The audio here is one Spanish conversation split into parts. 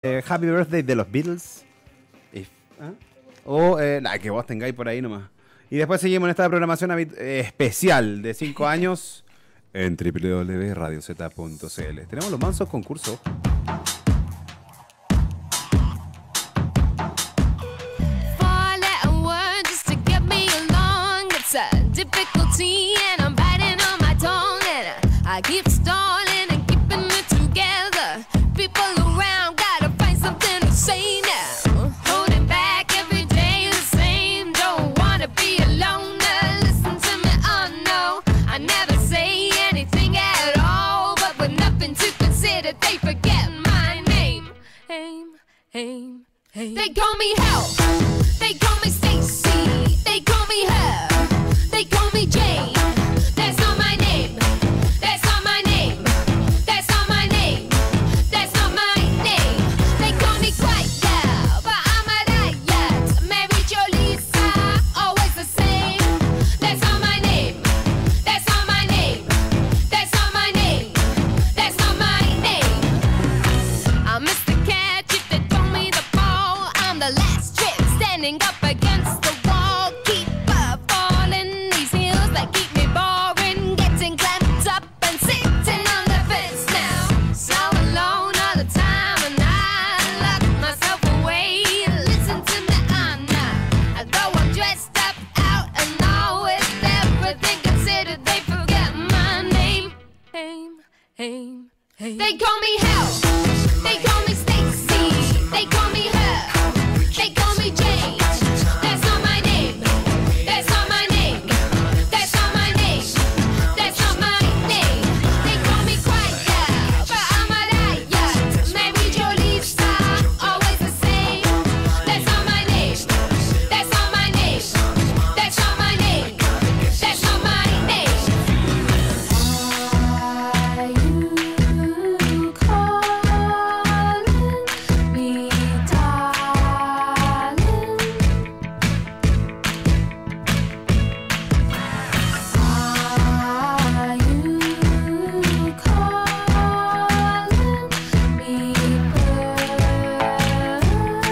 Happy Birthday de los Beatles. ¿Ah? O la que vos tengáis por ahí nomás. Y después seguimos en esta programación especial de 5 años en www.radiozeta.cl. Tenemos los mansos concursos. Difficulty and I'm biting on my tongue and I keep stalling and keeping it together. People around gotta find something to say now. Holding back every day the same. Don't wanna be alone. Listen to me, oh no. I never say anything at all, but with nothing to consider, they forget my name. They call me Help. They call me Stacy. They call me Her. They call me Jane. That's not my name. That's not my name. That's not my name. That's not my name. They call me Quiet Girl, but I'm a riot. Mary Jo Lisa, always the same. That's not my name. That's not my name. That's not my name. That's not my name. I'm Mr. Catch if they told me to fall. I'm the last trip standing up against the wall. Keep falling these hills that keep me boring, getting clamped up and sitting on the fence now. So alone all the time and I lock myself away. Listen to me, I'm not. Although I'm dressed up out and all with everything considered, they forget my name. They call me Help. They call me Stacy. They call me Her. They call me Jane. That's not my name. That's not my name. That's not my name. That's not my name. They call me Quiet Girl, but I'm a riot. Mary Jo Lisa, always the same. That's not my name. That's not my name. That's not my name. That's not my name. Are you calling me darling? Are you calling me bird?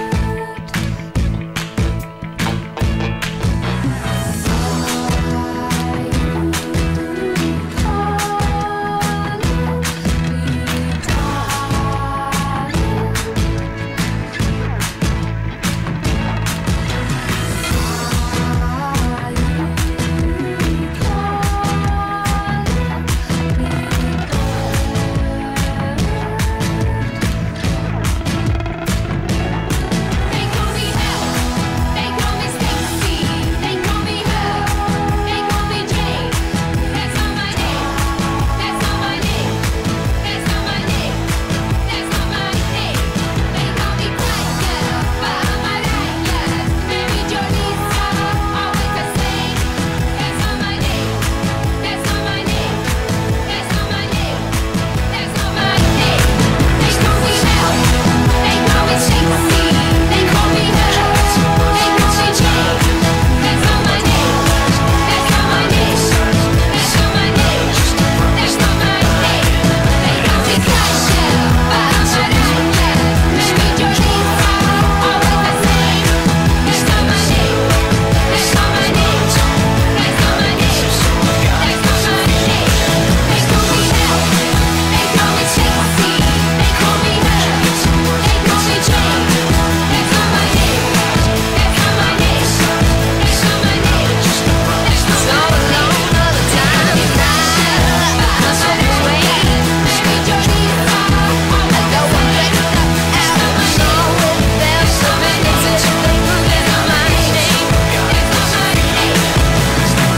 They call me Help. They call me Stacy. They call me Her. They call me Jane. That's not my name. That's not my name. That's not my name. That's not my name. They call me Quiet Girl, but I'm a riot. Mary Jo Lisa, always the same. That's not my name. That's not my name. That's not my name. That's not my name. They call me Help. They call me Stacy. They call me Her. They call me Jane. That's not my name. That's not my name. That's not my name. That's not my name. They call me Quiet Girl, but I'm a riot. Mary Jo Lisa, always the same. That's not my name. That's not my name. That's not my name. That's not my name. They call me Help. They call me Stacy. They call me Her. They call me Jane. That's not my name. That's not my name. That's not my name. That's not so alone all the time. Myself away. Mary Jo Lisa, although I'm dressed up out of my know there's so many things that that's not my name. That's not my name.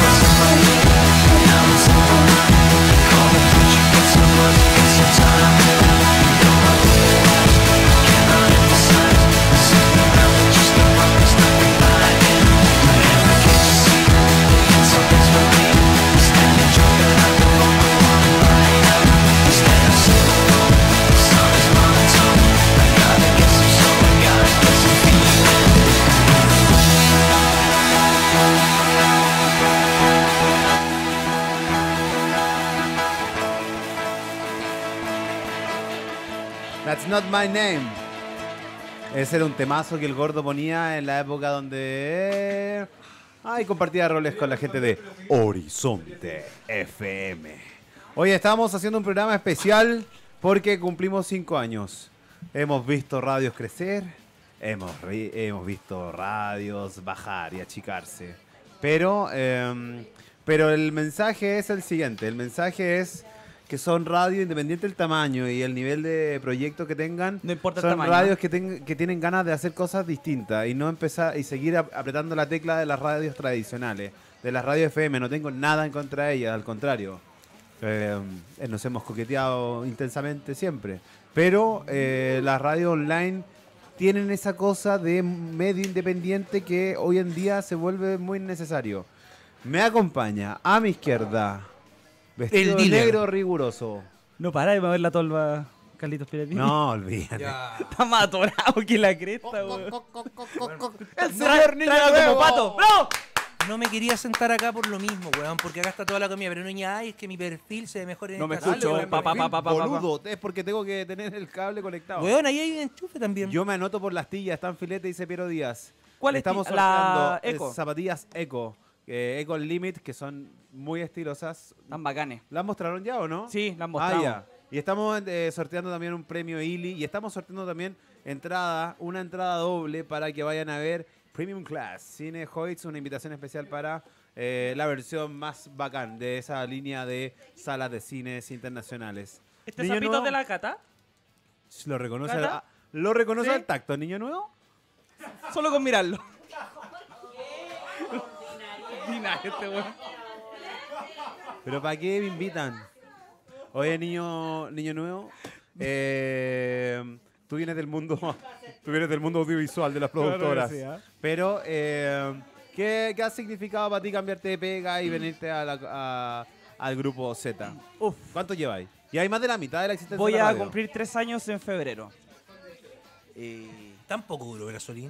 That's not my name. Ese era un temazo que el gordo ponía en la época donde... Ay, compartía roles con la gente de Horizonte FM. Hoy estamos haciendo un programa especial porque cumplimos 5 años. Hemos visto radios crecer, hemos visto radios bajar y achicarse. Pero el mensaje es el siguiente. El mensaje es que son radios independiente del tamaño y el nivel de proyecto que tengan. No importa el son tamaño. radios que tienen ganas de hacer cosas distintas y no empezar y seguir apretando la tecla de las radios tradicionales, de las radios FM. No tengo nada en contra de ellas, al contrario. Nos hemos coqueteado intensamente siempre. Pero las radios online tienen esa cosa de medio independiente que hoy en día se vuelve muy necesario. Me acompaña a mi izquierda, vestido El dealer. negro riguroso. No para de mover la tolva, Carlitos Piratini. No, olvídate. Está más atorado que la cresta, weón. ¡El señor niño Tráelo nuevo! como pato. ¡No! No me quería sentar acá por lo mismo, weón, porque acá está toda la comida, pero no ya, ay, es que mi perfil se ve mejor en No me esta sala, escucho, weón. pa. Boludo, es porque tengo que tener el cable conectado. Weón, ahí hay un enchufe también. Yo me anoto por las tillas, está en filete, dice Piero Díaz. ¿Cuál es Estamos la sorteando Eco? zapatillas Eco. Eco Limit, que son muy estilosas. Tan bacanes. ¿Las mostraron ya o no? Sí, las mostramos. Ah, ya. Y estamos sorteando también un premio Illy. Y estamos sorteando también una entrada doble para que vayan a ver Premium Class, Cine Hoyts, una invitación especial para la versión más bacán de esa línea de salas de cines internacionales. ¿Este Niño sapito nuevo, de la cata? Lo reconoce, ¿Cata? lo reconoce ¿Sí? al tacto, niño nuevo. Solo con mirarlo. Ordinario este weón. Pero ¿para qué me invitan? Oye, niño nuevo, tú vienes del mundo, audiovisual de las productoras. que sí, ¿eh? Pero ¿qué ha significado para ti cambiarte de pega y venirte al grupo Z? Uf. ¿Cuánto lleváis? Y hay más de la mitad de la existencia Voy de la a radio. cumplir 3 años en febrero. Tampoco duró gasolina.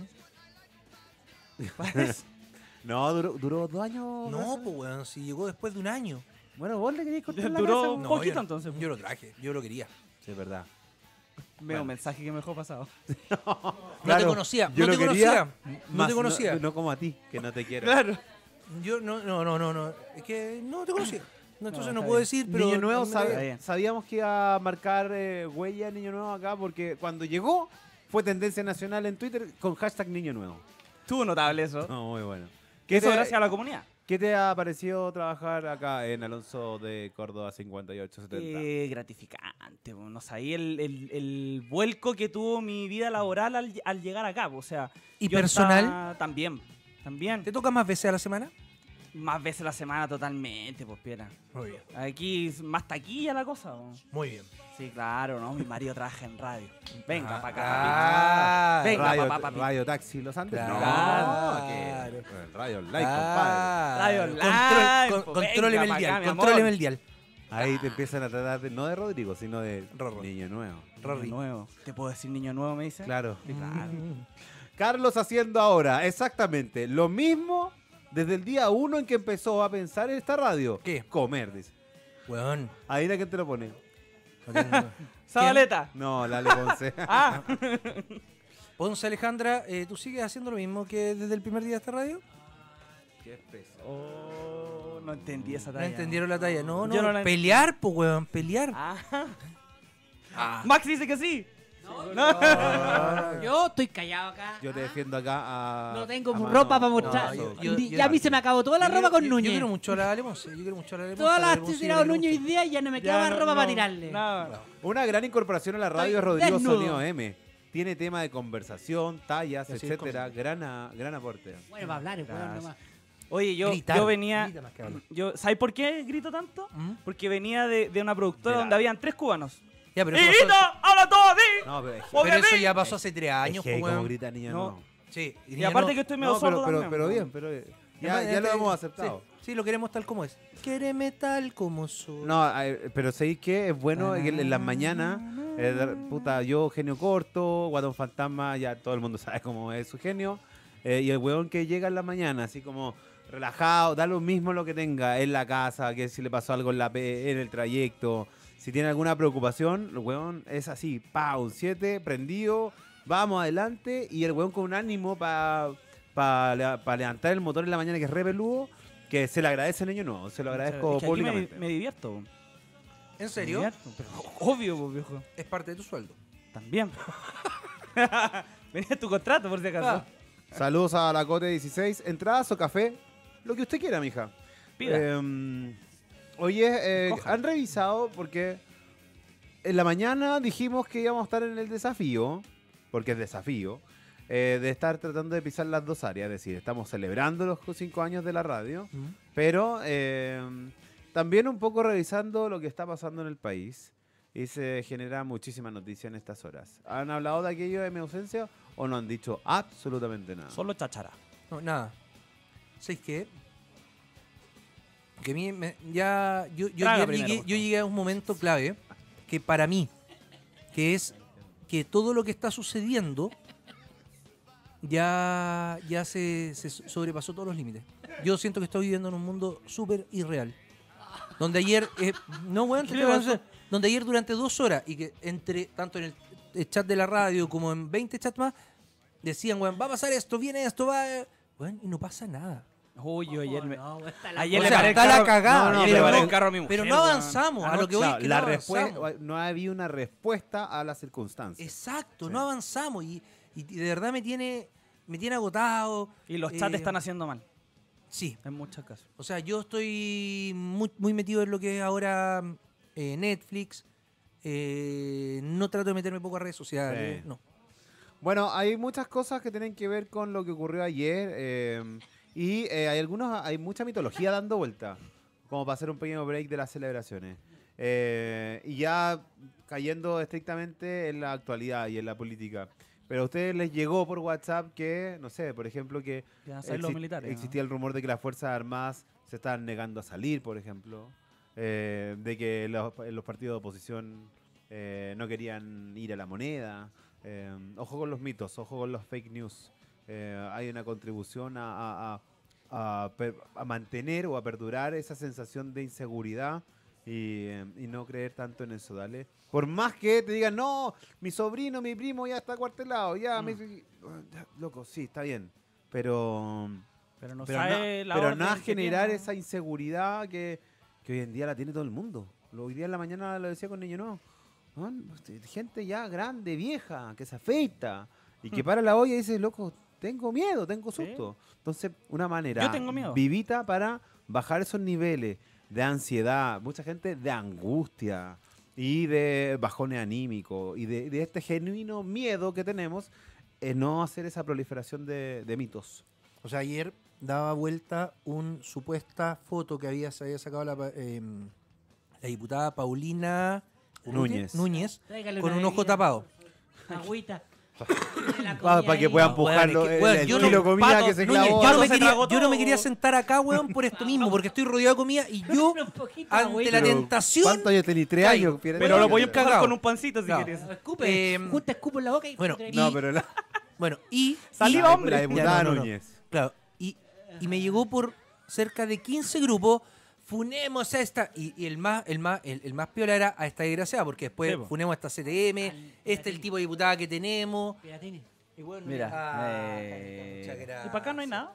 No, duró 2 años. No, pues weón, si llegó después de un año. Bueno, vos le querías cortar la Duró casa, un po. poquito yo no. entonces. Yo lo traje, yo lo quería. Sí, es verdad. Veo un mensaje que me dejó pasado. No Claro, te conocía, yo no lo te quería, conocía. No más te conocía. No como a ti, que no te quiero. Claro. Yo no. Es que no te conocía. No, entonces no está puedo bien. decir, pero. Niño Nuevo, Está bien. sabíamos que iba a marcar huella Niño Nuevo acá porque cuando llegó fue tendencia nacional en Twitter con hashtag Niño Nuevo. Estuvo notable eso. No, muy bueno. Eso gracias a la comunidad. ¿Qué te ha parecido trabajar acá en Alonso de Córdoba 5870? Gratificante, po. No sabía el vuelco que tuvo mi vida laboral al llegar acá, po. O sea. ¿Y yo personal? También. ¿Te toca más veces a la semana? Más veces a la semana totalmente, pues, piedra. Muy bien. Aquí es más taquilla la cosa, po. Muy bien. Sí, claro, ¿no? Mi marido trabaja en radio. Venga, para acá. Ah, papi. Venga, Radio, papá, papi. Radio Taxi Los Andes. Claro. No, que Radio Online, compadre. Radio Online, Control, pues, contróleme venga el pa' dial, acá, mi amor. contróleme el dial. Ahí te empiezan a tratar no de Rodrigo, sino de Rorro. Niño Nuevo. Rory. Niño nuevo. ¿Te puedo decir niño nuevo, me dice? Claro. Sí, claro. Carlos haciendo ahora exactamente lo mismo desde el día 1 en que empezó a pensar en esta radio. ¿Qué? Comer, dice. Weón. Ahí era quién te lo pone. no tengo- Zabaleta. No, Lale Ponce. Ah, Ponce Alejandra, ¿tú sigues haciendo lo mismo que desde el primer día de esta radio? Qué espeso. oh, no entendí esa No talla. entendieron la talla. No, Yo no la pelear, pues, weón, pelear. Ah. Max dice que sí. Yo estoy callado acá. Yo te defiendo acá a. No tengo a mano. ropa para mostrar. No, Ya a mí se me acabó toda la ropa con Yo Núñez. quiero mucho a la Ale Ponce, yo quiero mucho a la Ale Ponce. Todas la las Ale Ponce, he yo tirado la quiero Núñez hoy mucho. día y ya no me queda más ropa para tirarle. No. Una gran incorporación a la radio es Estoy Rodrigo desnudo. Sonido M. Tiene tema de conversación, tallas, Así es, etcétera. Gran aporte. Bueno, para hablar, pues, nomás. Oye, yo Gritar, venía. grita más que hablar. ¿Sabes por qué grito tanto? ¿Mm? Porque venía de una productora De la- donde habían 3 cubanos. Ya, pero ¡Y eso, grito! ¡Habla todo así! No, pero es que, Porque pero eso sí. ya pasó hace 3 años, es que pues, como weón. grita niño No. no. Sí, Y aparte que estoy medio No, sordo pero también. bien, pero ya lo hemos aceptado. Sí, lo queremos tal como es. Quéreme tal como soy. No, pero ¿sabéis qué? Es bueno que en las mañanas, puta, yo genio corto, Guatón Fantasma, ya todo el mundo sabe cómo es su genio, y el weón que llega en la mañana, así como relajado, da lo mismo lo que tenga en la casa, que si le pasó algo en el trayecto, si tiene alguna preocupación, el weón es así, pa, un 7, prendido, vamos adelante, y el weón con un ánimo para levantar el motor en la mañana, que es re peludo, que se le agradece al niño nuevo, se lo agradezco Es que aquí públicamente. me divierto. ¿En Me serio? divierto, pero obvio, pues, viejo. Es parte de tu sueldo. También. Venía tu contrato, por si acaso. Ah. Saludos a la Cote 16, entradas o café, lo que usted quiera, mija. Pida. Oye, Escoja. han revisado porque en la mañana dijimos que íbamos a estar en el desafío, porque es desafío, de estar tratando de pisar las dos áreas. Es decir, estamos celebrando los 5 años de la radio, pero también un poco revisando lo que está pasando en el país. Y se genera muchísima noticia en estas horas. ¿Han hablado de aquello de mi ausencia o no han dicho absolutamente nada? Solo chachara. No, nada. ¿Sabes qué? Que a mí ya... Yo Traga ayer primero, llegué, por yo favor. llegué a un momento clave que para mí, que es que todo lo que está sucediendo ya se sobrepasó todos los límites. Yo siento que estoy viviendo en un mundo súper irreal. Donde ayer... no, weón, te ¿Qué estoy le hablando en pasó? serio. Donde ayer durante 2 horas, y que tanto en el chat de la radio como en 20 chats más, decían, weón, va a pasar esto, viene esto, va... Weón, y no pasa nada. Uy, yo ayer me... No, está la- Ayer O le sea, paré el está la carro- cagada, No, pero le paré no- el carro a mi mujer, Pero no weón. avanzamos. A lo que voy Claro, es que la no respuesta, avanzamos. no ha habido una respuesta a las circunstancias. Exacto, Sí. no avanzamos. Y de verdad me tiene agotado. Y los chats Eh, están haciendo mal, Sí. en muchos casos. O sea, yo estoy muy metido en lo que es ahora Netflix. No trato de meterme poco a redes sociales. Sí. No. Bueno, hay muchas cosas que tienen que ver con lo que ocurrió ayer y hay mucha mitología dando vuelta, como para hacer un pequeño break de las celebraciones. Y ya cayendo estrictamente en la actualidad y en la política. Pero a ustedes les llegó por WhatsApp que, no sé, por ejemplo, que Que van a ser los militares, ¿no? existía el rumor de que las Fuerzas Armadas se estaban negando a salir, por ejemplo. De que los partidos de oposición no querían ir a la moneda. Ojo con los mitos, ojo con los fake news. Hay una contribución a mantener o a perdurar esa sensación de inseguridad y no creer tanto en eso, dale. Por más que te digan, no, mi sobrino, mi primo ya está acuartelado, ya, loco, sí, está bien, pero Pero no pero sabe no, la pero orden no a que generar tiene. esa inseguridad que hoy en día la tiene todo el mundo. Hoy día en la mañana lo decía con Niño No. Gente ya grande, vieja, que se afeita y que para la olla y dice, loco, tengo miedo, tengo susto. Entonces, una manera Yo tengo miedo. vivita para bajar esos niveles de ansiedad, mucha gente de angustia y de bajones anímicos y de este genuino miedo que tenemos, es no hacer esa proliferación de mitos. O sea, ayer daba vuelta una supuesta foto que se había sacado la diputada Paulina Núñez Tráigale con una un ojo bebida, tapado. Agüita. Para que puedan empujarlo Weón, el yo kilo no- de comida Pato, que se Núñez, clavó. yo no me se quería, tragó yo no me todo. quería sentar acá, weón, por esto mismo, porque estoy rodeado de comida y yo, Un poquito, ante agüita. la Pero, tentación... ¿Cuántos años tenés? 3 Caigo. años. Pierre? Pero lo voy a Cagado. empujar con un pancito si Claro. quieres. Escupe, junta escupo en la boca y... Bueno, No, pero la, Bueno, y... Saliva, la- hombre. la diputada Ya, no. Núñez. Claro, y me llegó por cerca de 15 grupos, funemos a esta, y el más piola era a esta desgraciada, porque después Sí, po. funemos a esta CTM, este es el tipo de diputada que tenemos. Piratini. Y bueno, Mira, muchas ¿Y gracias. para acá no hay nada?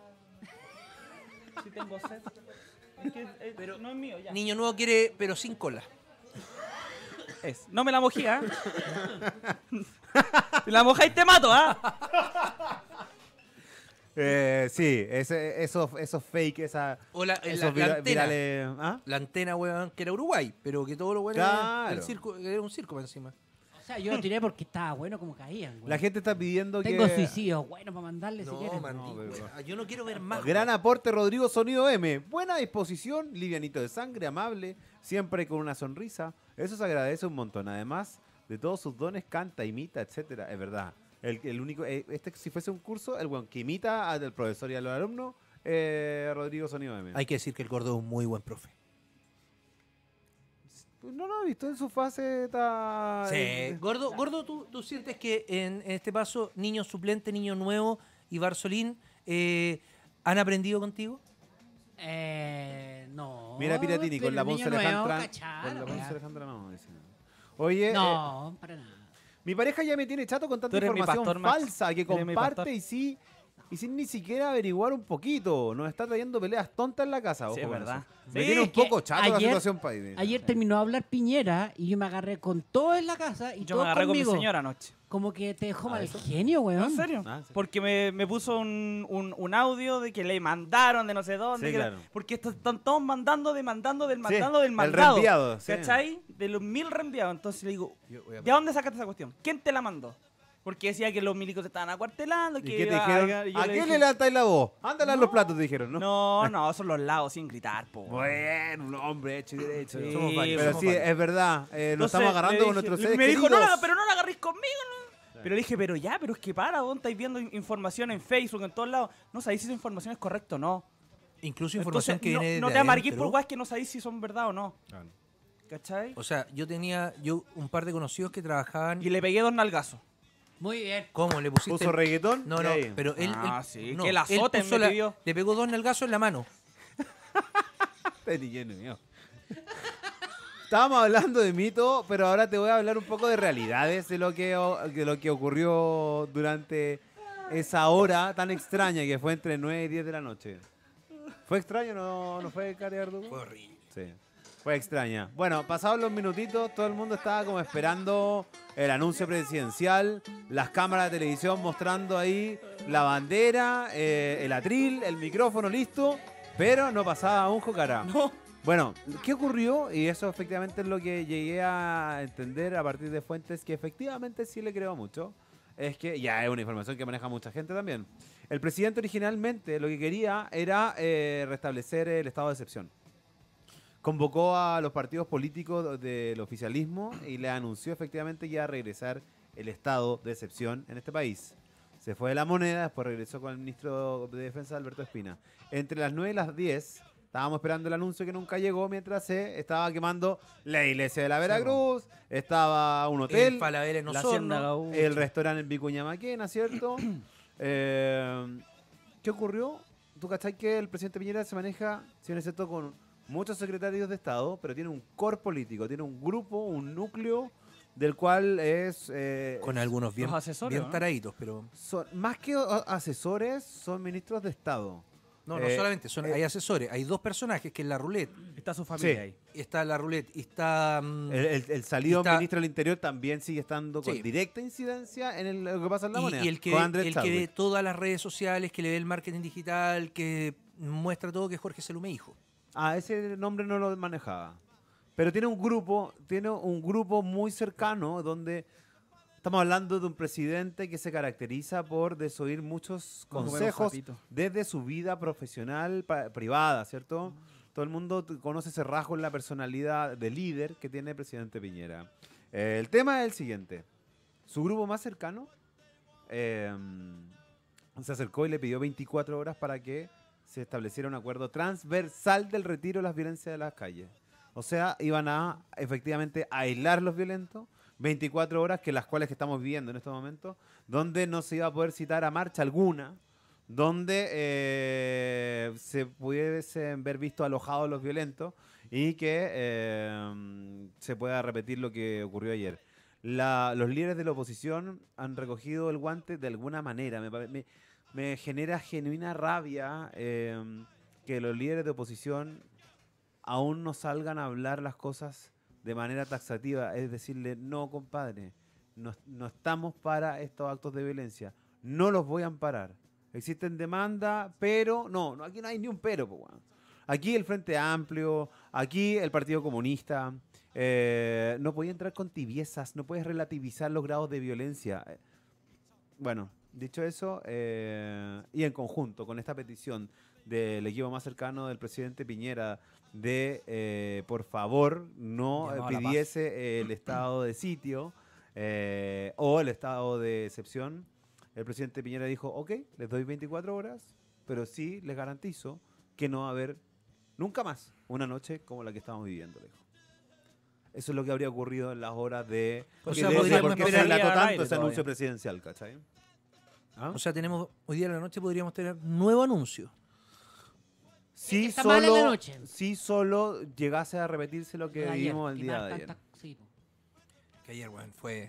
Si tengo sed. Es que, pero no es mío ya. Niño Nuevo quiere, pero sin cola. No me la mojé, ¿ah? Si la mojáis te mato, ¿ah? Sí, esos fake, O la esos antena. virales. ¿Ah? La antena, weón, que era Uruguay, pero que todo lo bueno Claro. era un circo para encima. O sea, yo lo tiré porque estaba bueno como caían, güey. La gente está pidiendo Tengo que. suicidios buenos para mandarle si quieren. Yo no quiero ver más. Gran aporte, Rodrigo Sonido M. Buena disposición, livianito de sangre, amable, siempre con una sonrisa. Eso se agradece un montón. Además de todos sus dones, canta, imita, etcétera. Es verdad. El único, si fuese un curso, el buen que imita al profesor y a los alumnos, Rodrigo Sonido M. Hay que decir que el gordo es un muy buen profe. Pues no lo he visto en su fase tan. Gordo, ¿tú sientes que en este paso, niño suplente, niño nuevo y Barsolín han aprendido contigo? No. Mira Piratini con la Ponce Ponce Alejandra. Con la Ponce Alejandra no, dice. Oye, No, para nada. Mi pareja ya me tiene chato con Tú tanta eres mi información pastor, Max. falsa que Eres mi comparte pastor. y sin ni siquiera averiguar un poquito. Nos está trayendo peleas tontas en la casa. Sí, Ojo es con verdad. eso. Me Sí, tiene un es que poco chato la ayer- situación país. Ayer terminó de hablar Piñera y yo me agarré con todo en la casa y Yo todo me agarré conmigo. con mi señora anoche. Como que te dejó mal ¿eso? genio, weón. ¿En serio? Ah, sí. Porque me puso un audio de que le mandaron de no sé dónde. Sí, que claro. Porque están todos mandando, demandando, del Sí, mandando, del el mandado. reenviado, sí. ¿Cachai? De los 1000 reenviados. Entonces le digo, Yo voy a- ¿de dónde sacaste esa cuestión? ¿Quién te la mandó? Porque decía que los milicos se estaban acuartelando. ¿Y Que qué te iba dijeron? yo ¿A le quién dije, le levantáis la voz? Ándale a los platos, te dijeron, ¿no? No, son los lados sin gritar, po. Bueno, un hombre hecho y derecho. Sí, Somos varios, Pero somos sí, varios. es verdad. Nos Entonces, estamos agarrando le con dije- nuestros seres Me dijo, queridos. pero no la agarréis conmigo, ¿no? Pero le dije, pero es que para, vos estáis viendo información en Facebook, en todos lados. No sabéis si esa información es correcta o no. Incluso información Entonces, que viene no de te amarguís adentro. por weas que no sabéis si son verdad o no. ¿Cachai? O sea, yo tenía un par de conocidos que trabajaban. Y le pegué 2 nalgazos. Muy bien. ¿Cómo le pusiste? ¿Puso reggaetón? No, Y no, ahí. pero él. Ah, él- sí, no, que la él azoten puso me pidió. le pegó 2 nalgazos en la mano. Este ni lleno, mío. Estábamos hablando de mito, pero ahora te voy a hablar un poco de realidades de lo que ocurrió durante esa hora tan extraña que fue entre 9 y 10 de la noche. ¿Fue extraño? ¿No fue, Cari Verdugo? Fue horrible. Sí. Fue extraña. Bueno, pasados los minutitos, todo el mundo estaba como esperando el anuncio presidencial, las cámaras de televisión mostrando ahí la bandera, el atril, el micrófono listo, pero no pasaba un jocará. No. Bueno, ¿qué ocurrió? Y eso efectivamente es lo que llegué a entender a partir de fuentes que efectivamente sí le creo mucho. Es que ya es una información que maneja mucha gente también. El presidente originalmente lo que quería era restablecer el estado de excepción. Convocó a los partidos políticos del oficialismo y le anunció efectivamente que iba a regresar el estado de excepción en este país. Se fue de la moneda, después regresó con el ministro de Defensa, Alberto Espina. Entre las 9 y las 10 estábamos esperando el anuncio que nunca llegó mientras se estaba quemando la iglesia de la Veracruz, estaba un hotel, El Falabella en La Hacienda Osorno. Gaúcha. el restaurante en Vicuña Maquena, ¿cierto? ¿Qué ocurrió? ¿Tú cachai que el presidente Piñera se maneja, si no es cierto, con muchos secretarios de Estado, pero tiene un core político, tiene un grupo, un núcleo, del cual es... Con algunos bien, Los asesores, bien ¿no? taraditos, pero. más que asesores, son ministros de Estado. No, no solamente, hay asesores. Hay dos personajes, que es la roulette. Está su familia Sí. ahí. Está la roulette y está. El salido Está- ministro del Interior también sigue estando con Sí. directa incidencia en lo que pasa en la moneda. y el que, con ve, Andrés el que ve Chadwick. todas las redes sociales, que le ve el marketing digital, que muestra todo, que es Jorge Selume hijo. Ah, ese nombre no lo manejaba. Pero tiene un grupo muy cercano donde estamos hablando de un presidente que se caracteriza por desoír muchos Como comer un consejos sapito. desde su vida profesional privada, ¿cierto? Todo el mundo conoce ese rasgo en la personalidad de líder que tiene el presidente Piñera. El tema es el siguiente. Su grupo más cercano se acercó y le pidió 24 horas para que se estableciera un acuerdo transversal del retiro de las violencias de las calles. O sea, iban a efectivamente aislar los violentos, 24 horas, que las cuales que estamos viviendo en estos momentos, donde no se iba a poder citar a marcha alguna, donde se pudiesen ver visto alojados los violentos y que se pueda repetir lo que ocurrió ayer. Los líderes de la oposición han recogido el guante de alguna manera. Me genera genuina rabia que los líderes de oposición aún no salgan a hablar las cosas de manera taxativa. Es decirle, no, compadre, no estamos para estos actos de violencia. No los voy a amparar. Existen demandas, pero no, aquí no hay ni un pero. Po, weón. Aquí el Frente Amplio, aquí el Partido Comunista. No podía entrar con tibiezas, no puedes relativizar los grados de violencia. Bueno, dicho eso, y en conjunto con esta petición del equipo más cercano del presidente Piñera de, por favor, no Llamado a la pidiese el estado de sitio o el estado de excepción, el presidente Piñera dijo, ok, les doy 24 horas, pero sí les garantizo que no va a haber nunca más una noche como la que estamos viviendo, le dijo. Eso es lo que habría ocurrido en las horas de... O que sea, de- podríamos ¿por qué se esperar dilató al tanto aire ese todavía. anuncio presidencial, cachai? ¿Ah? O sea, hoy día en la noche podríamos tener nuevo anuncio. Si está mal en la noche. si solo llegase a repetirse lo que Ayer, vivimos el día quemar de ayer. tantas- sí, po. Que ayer, weón, fue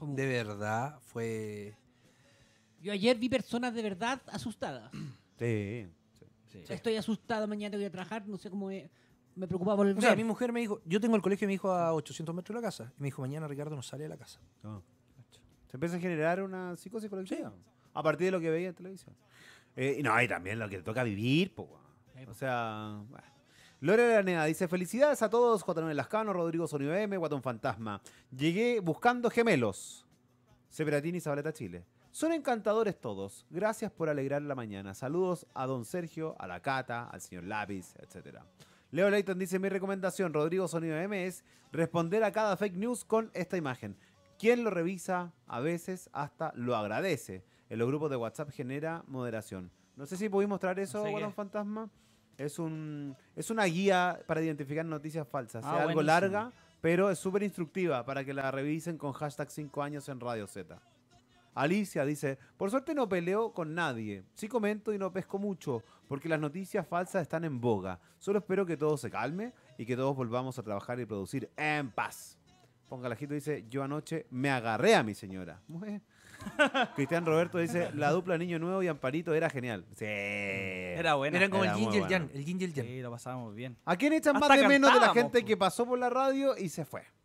de verdad fue... Yo ayer vi personas de verdad asustadas. Sí. Estoy asustada, mañana voy a trabajar, no sé cómo es. Me preocupaba por el O sea, mi mujer me dijo, yo tengo el colegio de mi hijo a 800 metros de la casa. Y me dijo, mañana Ricardo no sale de la casa. Se empieza a generar una psicosis colectiva. A partir de lo que veía en televisión. Y también lo que te toca vivir, po. O sea, bueno. Lore Lanea dice, felicidades a todos, J. Lascano, Rodrigo Sonido M, Guatón Fantasma. Llegué buscando gemelos. Severatini, Zabaleta, Chile. Son encantadores todos. Gracias por alegrar la mañana. Saludos a don Sergio, a la Cata, al señor Lápiz, etc. Leo Leighton dice, mi recomendación, Rodrigo Sonido M, es responder a cada fake news con esta imagen. Quien lo revisa, a veces hasta lo agradece. En los grupos de WhatsApp genera moderación. No sé si podéis mostrar eso, No sé Guatón qué. Fantasma. Es una guía para identificar noticias falsas. Es algo buenísimo. larga, pero es súper instructiva para que la revisen con hashtag 5 años en Radio Z. Alicia dice, por suerte no peleo con nadie. Sí comento y no pesco mucho, porque las noticias falsas están en boga. Solo espero que todo se calme y que todos volvamos a trabajar y producir en paz. Pongalajito dice, yo anoche me agarré a mi señora. Muy bien. Cristian Roberto dice, la dupla Niño Nuevo y Amparito era genial. Sí. Era buena. Eran como Era el muy Yin y el buena. Yang. El Yin y el Yang. Sí, lo pasábamos bien. ¿A quién echan más Hasta de menos de la cantábamos, gente po. que pasó por la radio y se fue?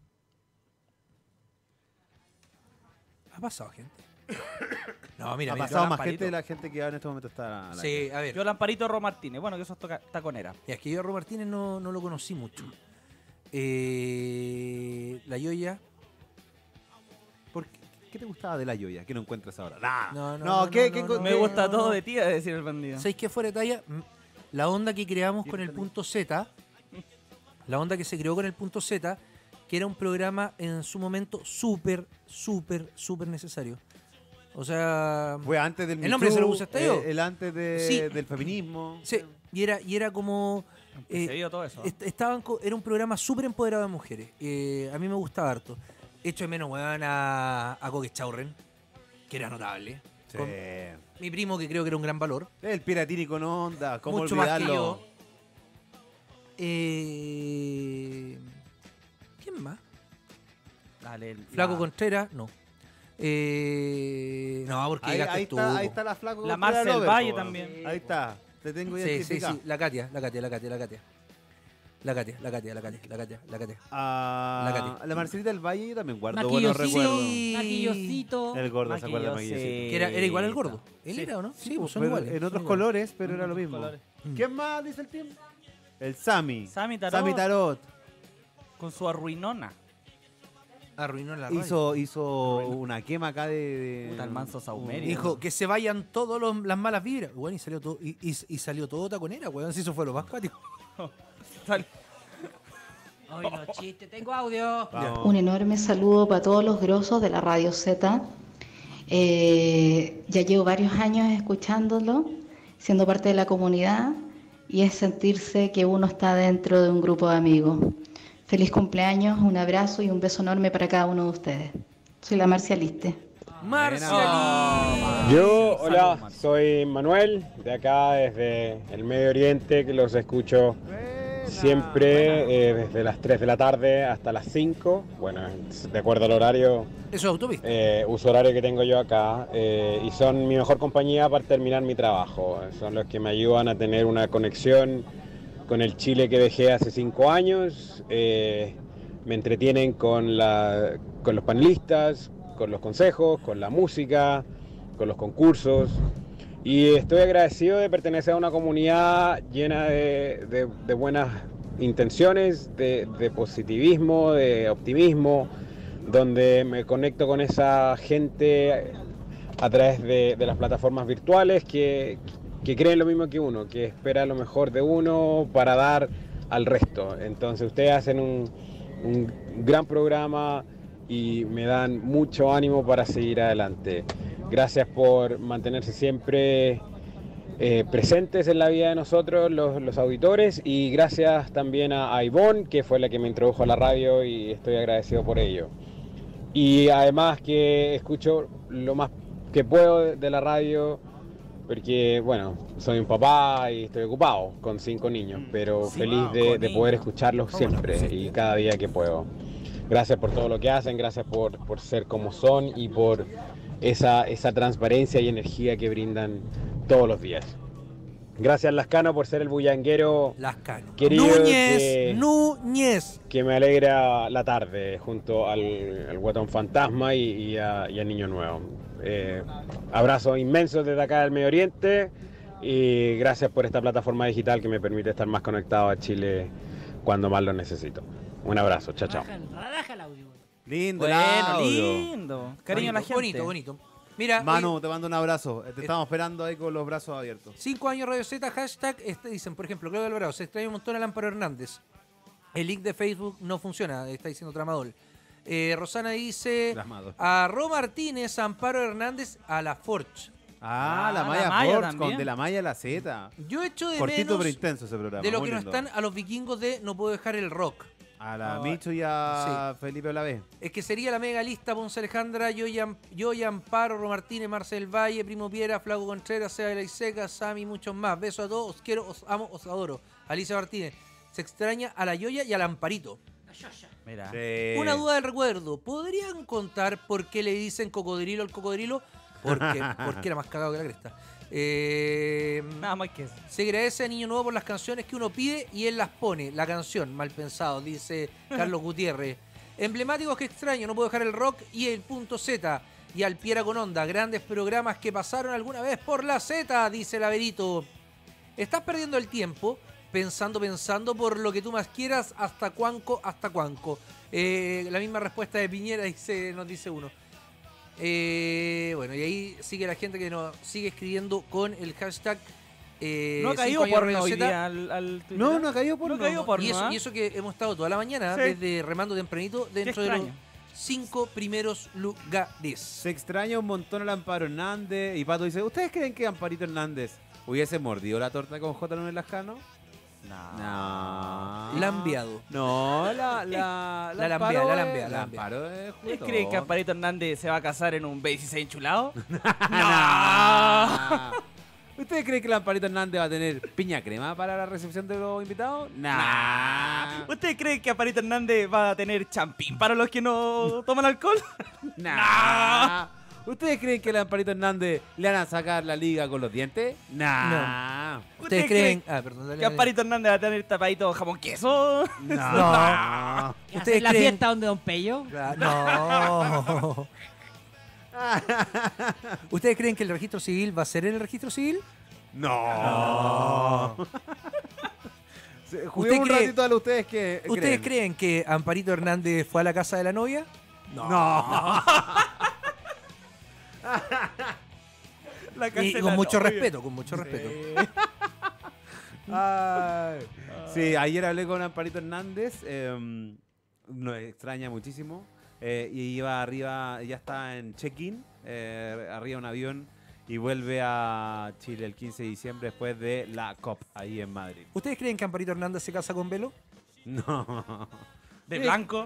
¿Ha pasado gente? No, mira, Ha mira. pasado yo más Amparito. gente de la gente que ahora en este momento está al aire. Sí, a ver. Yo Lamparito Ro Martínez. Bueno, que eso es taconera. Y es que yo a Ro Martínez no lo conocí mucho. La Yoya. ¿Qué te gustaba de la Yoya? ¿Qué no encuentras ahora? Nah. No, ¿qué no, no, Me gusta todo de ti, a decir el bandido. ¿Sabéis qué fuera de talla? La onda que creamos con el punto Z, la onda que se creó con el punto Z, que era un programa en su momento súper necesario. O sea, Fue antes del El nombre Me se lo Too, pusiste yo. El antes Sí. del feminismo. sí, y era como... Se vio todo eso. Era un programa súper empoderado de mujeres. A mí me gustaba harto. Echo de menos, weón, a Coque Chaurren, que era notable. Sí. Con mi primo, que creo que era un gran valor. El Piratini con onda, ¿cómo Mucho más que olvidarlo? yo. ¿Quién más? Dale, Flaco Contreras, no. No, porque llegaste Ahí tú. está, ahí está la flaco. La Contreras Marcel Lover, Valle po. también. Ahí está, te tengo Sí, identificado. la Katia. La Marcelita del Valle yo también guardo Maquillosito. buenos recuerdos. Maquillosito. El gordo, ¿se acuerda de Maquillosito. Maquillosito? Que era igual al gordo. ¿Él Sí. era o no? Sí, Pues, pues son pero iguales. en son otros iguales. colores, pero era lo otros mismo. colores. ¿Quién más dice el team? El Sami. Sami Tarot. Tarot. Con su arruinona. Arruinó la radio. Hizo una quema acá de Puta, el manso Saumerio. Dijo que se vayan todas las malas vibras. Bueno, y salió todo, y salió todo taconera, weón. Si eso fue lo más cuático. Sale. Ay, no, chiste, tengo audio. Vamos. Un enorme saludo para todos los grosos de la Radio Z. Ya llevo varios años escuchándolo, siendo parte de la comunidad, y es sentirse que uno está dentro de un grupo de amigos. Feliz cumpleaños, un abrazo y un beso enorme para cada uno de ustedes. Soy la Marcialiste. Marcialí. Yo, Salud, hola, man. soy Manuel, de acá desde el Medio Oriente, que los escucho siempre desde las 3 de la tarde hasta las 5. Bueno, de acuerdo al horario, Eso es autopista. uso horario que tengo yo acá, y son mi mejor compañía para terminar mi trabajo. Son los que me ayudan a tener una conexión con el Chile que dejé hace 5 años. Me entretienen con los panelistas, con los consejos, con la música, con los concursos. Y estoy agradecido de pertenecer a una comunidad llena de buenas intenciones, de positivismo, de optimismo, donde me conecto con esa gente a través de las plataformas virtuales que creen lo mismo que uno, que espera lo mejor de uno para dar al resto. Entonces ustedes hacen un gran programa y me dan mucho ánimo para seguir adelante. Gracias por mantenerse siempre presentes en la vida de nosotros, los auditores, y gracias también a Ivonne, que fue la que me introdujo a la radio, y estoy agradecido por ello. Y además que escucho lo más que puedo de la radio, porque bueno, soy un papá y estoy ocupado con 5 niños, pero feliz de poder escucharlos siempre y cada día que puedo. Gracias por todo lo que hacen, gracias por ser como son y por esa transparencia y energía que brindan todos los días. Gracias Lascano por ser el bullanguero Lascano. querido Núñez. que me alegra la tarde junto al Guatón Fantasma y a Niño Nuevo. Abrazos inmensos desde acá del Medio Oriente y gracias por esta plataforma digital que me permite estar más conectado a Chile cuando más lo necesito. Un abrazo, chao, chao. Raja el audio. Lindo, el Bueno, audio. lindo. Cariño a la gente. Bonito, bonito. Mira, Manu, te mando un abrazo. Te estamos esperando ahí con los brazos abiertos. 5 años Radio Z, hashtag, dicen, por ejemplo, Claudio Alvarado, se extraña un montón a Lámparo Hernández. El link de Facebook no funciona, está diciendo Tramadol. Rosana dice Tramadol. a Ro Martínez, Amparo Hernández, a la Forge. Ah, la la Maya Maya Force, también. con de la Maya a la Z. Yo echo de Cortito menos pero intenso ese programa. de lo muy que no lindo. están a los vikingos de No Puedo Dejar el Rock. A la Micho y a Felipe Olavé. Es que sería la mega lista: Ponce Alejandra, yo y Amparo, Ro Martínez, Marcel Valle, Primo Piera, Flaco Contreras, Seba de la Iseca, Sammy y muchos más. Besos a todos, os quiero, os amo, os adoro. Alicia Martínez, se extraña a la Yoya y al Amparito. Mira. Sí. Una duda del recuerdo: ¿podrían contar por qué le dicen cocodrilo al cocodrilo? Porque era más cagado que la cresta. Nada más que eso. Se agradece a Niño Nuevo por las canciones que uno pide y él las pone. La canción, mal pensado, dice Carlos Gutiérrez. Emblemáticos que extraño, No Puedo Dejar el Rock y el Punto Z. Y al Piera con Onda, grandes programas que pasaron alguna vez por la Z, dice el Averito. Estás perdiendo el tiempo pensando por lo que tú más quieras, hasta cuanco. La misma respuesta de Piñera, nos dice uno. Bueno, y ahí sigue la gente que nos sigue escribiendo con el hashtag No ha caído 5 años porno Radio hoy Z. día al Twitter. No, no ha caído porno. No ha caído porno, Y ¿ah? eso que hemos estado toda la mañana, Sí. desde remando tempranito, dentro de los extraño. 5 primeros lugares. Se extraña un montón al Amparo Hernández. Y Pato dice, ¿ustedes creen que Amparito Hernández hubiese mordido la torta con J. Lunes Lascano? No. Lambiado. No, la lambea, Amparo la lambea, es- la la lambea. Amparo es ¿Ustedes juguetón. creen que Amparito Hernández se va a casar en un B16 enchulado? No. ¿Ustedes creen que el Amparito Hernández va a tener piña crema para la recepción de los invitados? Nah. ¿Ustedes creen que Amparito Hernández va a tener champín para los que no toman alcohol? Nah. ¿Ustedes creen que el Amparito Hernández le van a sacar la liga con los dientes? Nah. ¿Ustedes creen? Ah, perdón, dale, que Amparito Hernández va a tener tapadito jamón queso? No. ¿Ustedes ¿Ustedes la creen? fiesta donde Don Pello? No. ¿Ustedes creen que el registro civil va a ser en el registro civil? No. Jugué ¿Usted un cree- ratito a ustedes que ¿Ustedes creen que Amparito Hernández fue a la casa de la novia? No. La Y cancela con mucho novia. respeto, con mucho respeto. Ay. Sí, ayer hablé con Amparito Hernández. Nos extraña muchísimo. Y iba arriba, ya está en check-in, arriba de un avión. Y vuelve a Chile el 15 de diciembre después de la COP ahí en Madrid. ¿Ustedes creen que Amparito Hernández se casa con Velo? No. De blanco.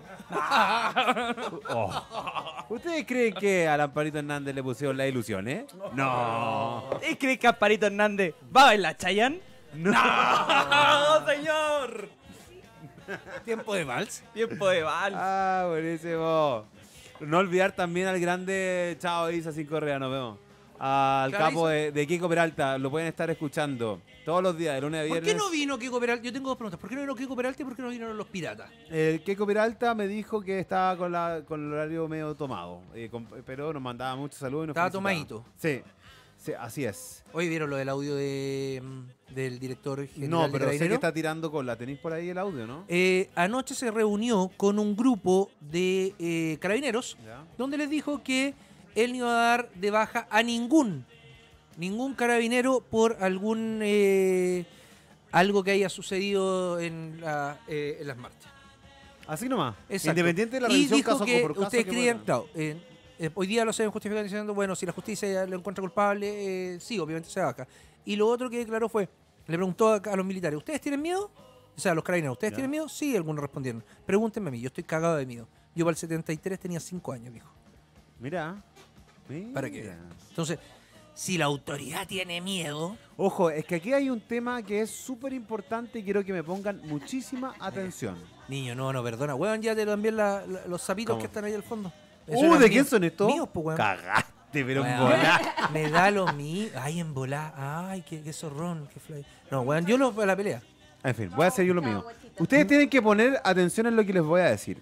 Oh. ¿Ustedes creen que a Amparito Hernández le pusieron la ilusión, No. ¿Ustedes creen que Amparito Hernández va a bailar Chayanne? ¡No, señor! ¿Tiempo de vals? Tiempo de vals. Ah, buenísimo. No olvidar también al grande Chao Isa sin Correa, nos vemos. Al Chao, capo Isa. de Kiko Peralta, lo pueden estar escuchando todos los días, de lunes a ¿Por viernes. qué no vino Kiko Peralta? Yo tengo dos preguntas. ¿Por qué no vino Kiko Peralta y por qué no vinieron los piratas? Kiko Peralta me dijo que estaba con el horario medio tomado, pero nos mandaba muchos saludos. Y nos Estaba felicitaba. tomadito. Sí, sí, así es. Hoy vieron lo del audio del director general No, de pero sé que Carabineros? está tirando cola. ¿Tenéis por ahí el audio, no? Anoche se reunió con un grupo de carabineros Ya. donde les dijo que él no iba a dar de baja a ningún carabinero por algo que haya sucedido en las marchas. Así nomás. Exacto. Independiente de la Y revisión dijo caso que por caso. ustedes que creían, puedan. claro, hoy día lo saben justificar diciendo, bueno, si la justicia lo encuentra culpable, sí, obviamente se baja. Y lo otro que declaró fue, le preguntó a los militares, ¿ustedes tienen miedo? O sea, a los carabineros, ¿ustedes Ya. tienen miedo? Sí, algunos respondieron. Pregúntenme a mí, yo estoy cagado de miedo. Yo para el 73 tenía 5 años, dijo. Mira. Para que vean. Entonces, Si la autoridad tiene miedo... Ojo, es que aquí hay un tema que es súper importante y quiero que me pongan muchísima atención. Niño, no, perdona. Weón, ya te también los sapitos ¿Cómo? que están ahí al fondo. Esos eran ¿De quién míos. son estos? Míos, pues, weón. Cagaste, pero en Weón, volá. me da lo mío. Ay, en volá. Ay, qué zorrón. Qué fly. No, weón, yo la pelea. En fin, voy a hacer yo lo mío. Ustedes tienen que poner atención en lo que les voy a decir.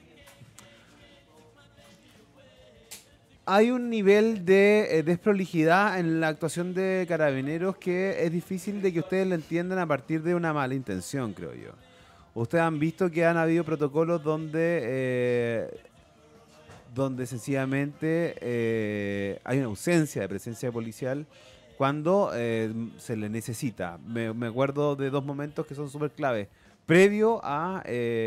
Hay un nivel de desprolijidad en la actuación de Carabineros que es difícil de que ustedes lo entiendan a partir de una mala intención, creo yo. Ustedes han visto que han habido protocolos donde sencillamente hay una ausencia de presencia policial cuando se le necesita. Me acuerdo de dos momentos que son súper claves. Previo a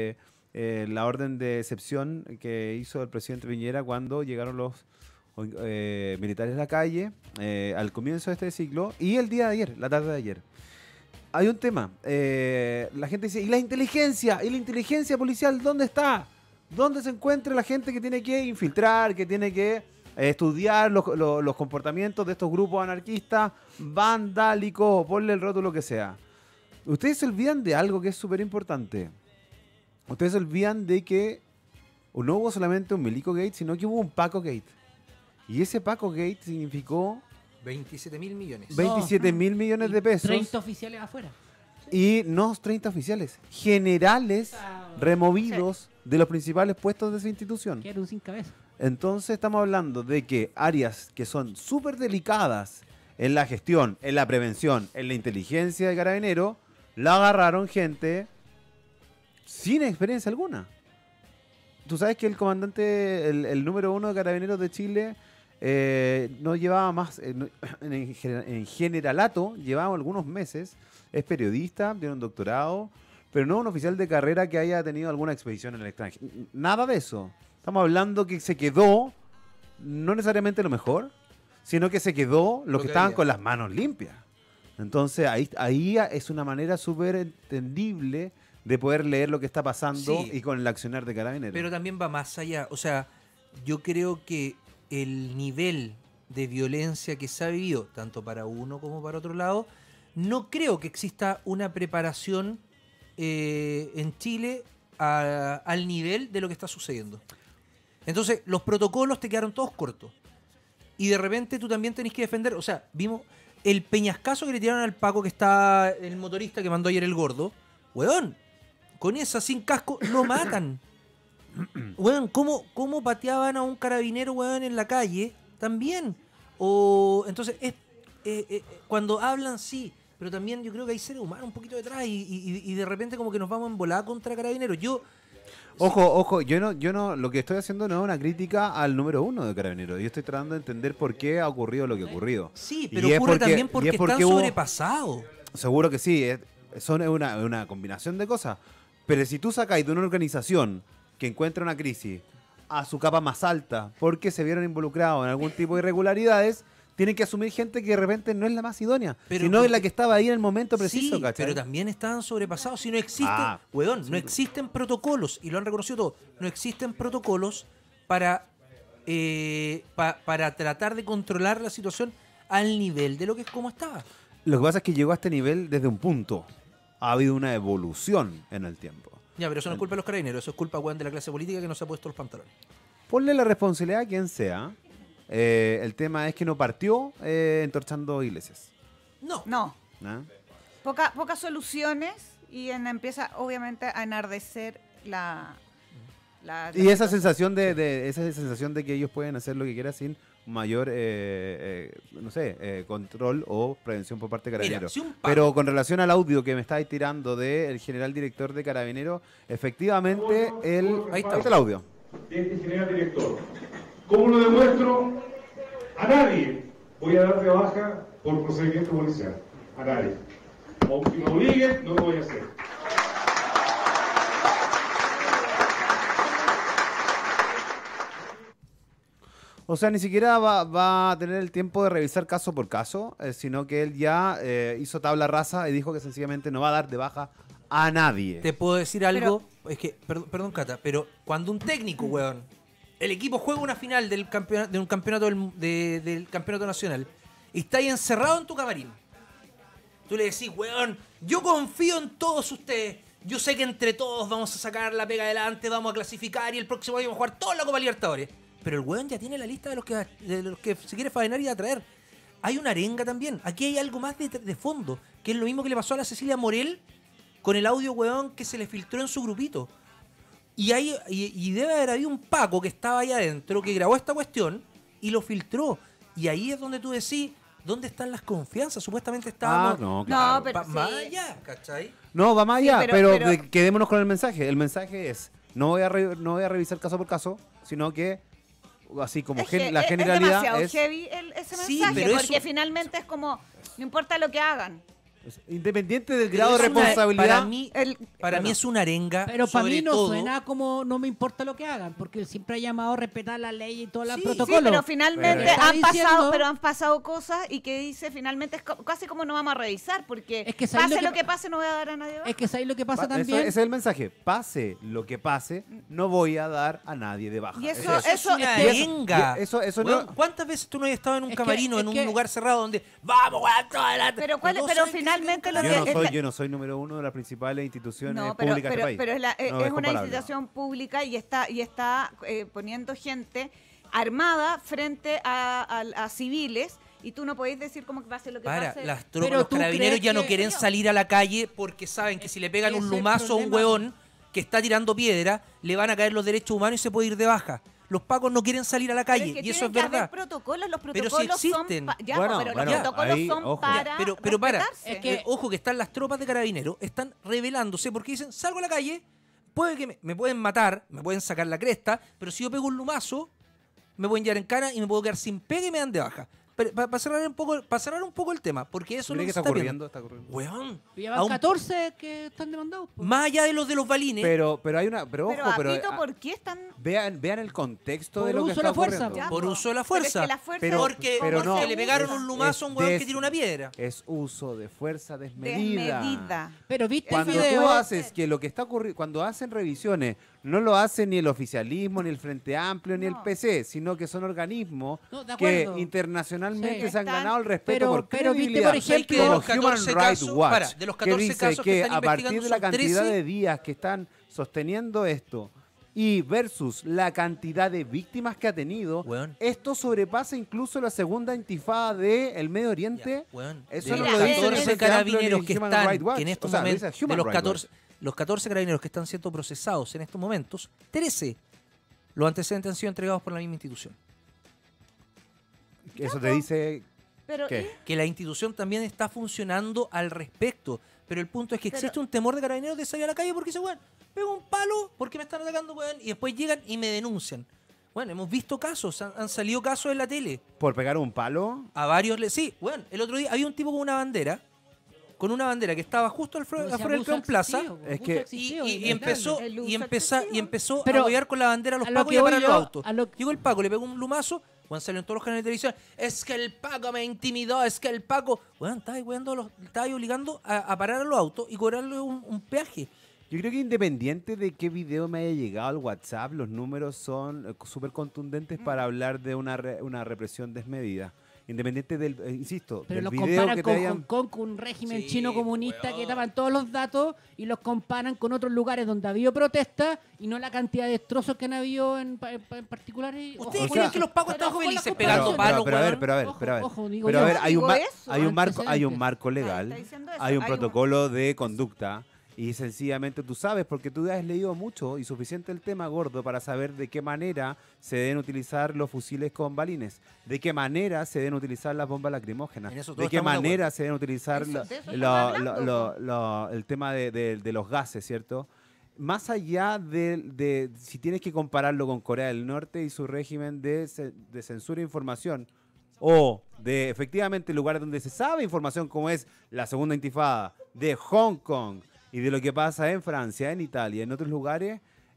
la orden de excepción que hizo el presidente Piñera cuando llegaron los militares a la calle al comienzo de este ciclo y el día de ayer, la tarde de ayer. Hay un tema. La gente dice, ¿y la inteligencia? ¿Y la inteligencia policial dónde está? ¿Dónde se encuentra la gente que tiene que infiltrar, que tiene que estudiar los comportamientos de estos grupos anarquistas, vandálicos, o ponle el rótulo que sea? Ustedes se olvidan de algo que es súper importante. Ustedes se olvidan de que no hubo solamente un Milico Gate, sino que hubo un Paco Gate. Y ese Paco Gate significó 27.000 millones. 27.000 millones de pesos. 30 oficiales afuera. Y no 30 oficiales, generales removidos de los principales puestos de esa institución. Quedaron sin cabeza. Entonces estamos hablando de que áreas que son súper delicadas en la gestión, en la prevención, en la inteligencia de Carabinero, la agarraron gente sin experiencia alguna. Tú sabes que el comandante, el número 1 de Carabineros de Chile, no llevaba más, en generalato, llevaba algunos meses, es periodista, tiene un doctorado, pero no un oficial de carrera que haya tenido alguna expedición en el extranjero. Nada de eso. Estamos hablando que se quedó, no necesariamente lo mejor, sino que se quedó los que estaban con las manos limpias. Entonces ahí es una manera súper entendible de poder leer lo que está pasando Sí. y con el accionar de Carabineros. Pero también va más allá. O sea, yo creo que el nivel de violencia que se ha vivido, tanto para uno como para otro lado, no creo que exista una preparación en Chile al nivel de lo que está sucediendo. Entonces, los protocolos te quedaron todos cortos. Y de repente tú también tenés que defender. O sea, vimos el peñascazo que le tiraron al Paco, que está el motorista que mandó ayer el gordo. Weón, con esa sin casco lo matan. Weón, ¿cómo pateaban a un carabinero, weón, en la calle? También. O entonces, cuando hablan, sí. Pero también yo creo que hay seres humanos un poquito detrás y de repente como que nos vamos en volada contra carabineros. Ojo, yo no, lo que estoy haciendo no es una crítica al número 1 de Carabineros. Yo estoy tratando de entender por qué ha ocurrido lo que ha ocurrido. Sí, Y pero es ocurre también porque están hubo- sobrepasados. Seguro que sí, son una combinación de cosas. Pero si tú sacáis de una organización que encuentra una crisis a su capa más alta porque se vieron involucrados en algún tipo de irregularidades, tienen que asumir gente que de repente no es la más idónea, Pero sino porque- es la que estaba ahí en el momento preciso, Sí, ¿cachai? pero también están sobrepasados. Si no existen, Sí. no existen protocolos, y lo han reconocido todos, no existen protocolos para tratar de controlar la situación al nivel de lo que es como estaba. Lo que pasa es que llegó a este nivel desde un punto. Ha habido una evolución en el tiempo. Ya, pero eso no es culpa de los carabineros, eso es culpa, weón, de la clase política que no se ha puesto los pantalones. Ponle la responsabilidad a quien sea. El tema es que no partió entorchando iglesias. No. No, ¿Ah? pocas soluciones y empieza obviamente a enardecer la Y esa situación. sensación esa sensación de que ellos pueden hacer lo que quieran sin mayor control o prevención por parte de Mira, Carabineros. si un Paco- Pero con relación al audio que me estáis tirando del general director de Carabineros, efectivamente Ahí está. el audio. De este general director. ¿Cómo lo demuestro? A nadie voy a dar de baja por procedimiento policial. A nadie. Aunque me obliguen, no lo voy a hacer. O sea, ni siquiera va a tener el tiempo de revisar caso por caso, sino que él ya hizo tabla rasa y dijo que sencillamente no va a dar de baja a nadie. Te puedo decir algo, es que, perdón Cata, pero cuando un técnico, weón, el equipo juega una final de un campeonato del campeonato nacional y estás ahí encerrado en tu camarín. Tú le decís, weón, yo confío en todos ustedes. Yo sé que entre todos vamos a sacar la pega adelante, vamos a clasificar y el próximo año vamos a jugar toda la Copa Libertadores. Pero el weón ya tiene la lista de los que se quiere faenar y atraer. Hay una arenga también. Aquí hay algo más de fondo, que es lo mismo que le pasó a la Cecilia Morel con el audio, weón, que se le filtró en su grupito. Y debe haber habido un Paco que estaba ahí adentro, que grabó esta cuestión y lo filtró. Y ahí es donde tú decís, ¿dónde están las confianzas? Supuestamente estábamos... no, claro. No, pero más sí. allá, ¿cachai? No, va más Sí, allá, pero- quedémonos con el mensaje. El mensaje es, no voy a revisar caso por caso, sino que, así como Es que la es generalidad demasiado es... heavy ese Sí, mensaje, pero porque eso- finalmente es como, no importa lo que hagan. Independiente del grado de Es una- responsabilidad... Para mí, El- para mí es una arenga. Pero para sobre mí no todo- suena como no me importa lo que hagan, porque él siempre ha llamado a respetar la ley y todo el Sí, protocolo. Sí, pero finalmente Pero- han pasado cosas y que dice finalmente es casi como no vamos a revisar, porque Es que ¿sabes pase lo lo que- que pase no voy a dar a nadie baja. Es que ¿sabes lo que pasa Ese también? es el mensaje. Pase lo que pase, no voy a dar a nadie de baja. Y eso- Ese es. Es una y eso- arenga. y eso Weón, no... ¿cuántas veces tú no has estado en un Es que- camarino, es en un que- lugar cerrado donde vamos, weón, todo adelante? Pero todos pero saben que finalmente se lo viene que- Yo no soy número uno de las principales instituciones No, pero, públicas de pero, este país. pero es No, una comparable. institución pública y está poniendo gente armada frente a civiles y tú no podés decir como que pase lo que Para, pase. las tropas, Pero los tú carabineros crees ya no que- quieren salir a la calle porque saben que si le pegan un ese lumazo a un problema- huevón que está tirando piedra, le van a caer los derechos humanos y se puede ir de baja. Los pacos no quieren salir a la Pero calle, es que y eso tienen es que haber verdad. protocolos, los Pero protocolos si existen. son ya, Bueno, pero bueno, los protocolos ahí, son ojo. para Pero para, respetarse. Es que- ojo que están las tropas de carabineros, están rebelándose porque dicen, salgo a la calle, puede que me pueden matar, me pueden sacar la cresta, pero si yo pego un lumazo, me pueden llevar en cana y me puedo quedar sin pega y me dan de baja. Para cerrar un poco el tema, porque eso ¿Crees no que se está está viendo. ocurriendo? Está ocurriendo. Weón, Llevan a un- 14 que están demandados. po. más allá de los balines, Pero hay una... Pero ojo, pero, Apito, ah, ¿por qué están...? vean el contexto Por de lo que uso está de la fuerza, ocurriendo. Ya, por po. uso de la Pero es fuerza. que la fuerza Pero- porque, pero porque no, le pegaron es- un lumazo a un es weón que des- tira una piedra. Es uso de fuerza desmedida. Desmedida. Pero viste Cuando el video. tú haces que lo que está ocurriendo, cuando hacen revisiones, no lo hace ni el oficialismo, ni el Frente Amplio, ni el No. PC, sino que son organismos No, de que acuerdo. internacionalmente Sí. se han Están- ganado el respeto pero- por pero viste, credibilidad. por ¿Sabes que ejemplo, de de los los Human 14 Rights casos, Watch, para, de los que 14 dice casos que que están a partir investigando de la son cantidad 13. de días que están sosteniendo esto y versus la cantidad de víctimas que ha tenido, Weón. esto sobrepasa incluso la segunda intifada del Medio Oriente. Ya, weón, Eso de no los lo dice 14 el Frente carabineros Amplio que ni Human están, Rights Watch. que en estos O sea, lo momentos, dice de Human los Rights 14, los 14 carabineros que están siendo procesados en estos momentos, 13 los antecedentes han sido entregados por la misma institución. Watch. Eso te dice... Pero, ¿Qué? Que la institución también está funcionando al respecto. Pero el punto es que Pero- existe un temor de carabineros de salir a la calle porque dice, weón, pego un palo porque me están atacando, weón, y después llegan y me denuncian. Bueno, hemos visto casos, han salido casos en la tele. ¿Por pegar un palo? A varios sí, bueno, el otro día había un tipo con una bandera que estaba justo Pero si afuera del abuso Crown Plaza. existivo, po, Es abuso que- existivo, Y es empezó, El uso y empezó excesivo. a Pero apoyar con la bandera a los a lo pacos que y a voy parar yo, los autos. a lo- Llegó el Paco, le pegó un lumazo, bueno, salió en todos los canales de televisión. Es que el Paco me intimidó, es que el Paco. Bueno, estaba ahí obligando a parar a los autos y cobrarle un peaje. Yo creo que independiente de qué video me haya llegado al WhatsApp, los números son súper contundentes para hablar de una represión desmedida. Independiente del, insisto, Pero del los video comparan que te con hayan... Hong Kong, con un régimen Sí, chino comunista weón. que daban todos los datos y los comparan con otros lugares donde ha habido protestas y no la cantidad de destrozos que han habido en particulares. ¿Ustedes O creen sea- que los pacos Pero estaban ojo con la felices pegando comparación. palos, pero a ver, weón? pero a ver, Ojo, pero a ver. ojo, digo Pero a yo. ver, hay un, Digo mar- eso. hay un marco, Antecedentes. hay un marco Está legal, diciendo eso. hay un Hay protocolo de conducta y sencillamente tú sabes, porque tú has leído mucho y suficiente el tema, gordo, para saber de qué manera se deben utilizar los fusiles con balines, de qué manera se deben utilizar las bombas lacrimógenas, En eso de todos qué estamos de manera se deben utilizar Eso- de eso lo- estamos hablando, el tema de los gases, ¿cierto? Más allá de si tienes que compararlo con Corea del Norte y su régimen de censura de información, o de efectivamente lugares donde se sabe información como es la segunda intifada de Hong Kong y de lo que pasa en Francia, en Italia, en otros lugares,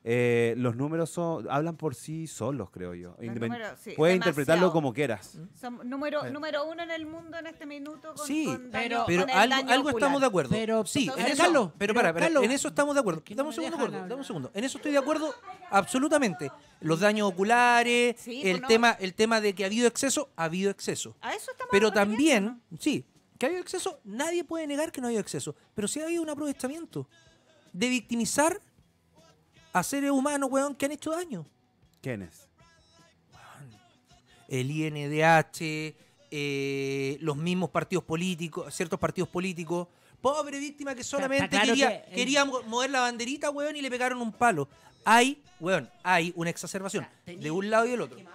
los números hablan por sí solos, creo yo. números, sí, Puedes demasiado. interpretarlo como quieras. Son número uno en el mundo en este minuto con, Sí, con pero con el algo, daño algo ocular. estamos de acuerdo. Pero, sí, entonces, en eso, Carlos, pero pero, para, Carlos, en eso estamos de acuerdo. ¿por qué Dame no un me segundo, dejan gordo, hablar? dame un segundo. En eso estoy de acuerdo absolutamente. Los daños oculares, Sí, el pues no. tema de que ha habido exceso, ha habido exceso. A eso estamos Pero refiriendo, también, sí, que ha habido exceso, nadie puede negar que no ha habido exceso. Pero sí ha habido un aprovechamiento de victimizar a seres humanos, weón, que han hecho daño. ¿Quiénes? El INDH, los mismos partidos políticos, ciertos partidos políticos. Pobre víctima que solamente está claro que quería mover la banderita, weón, y le pegaron un palo. Hay una exacerbación de un lado y del otro.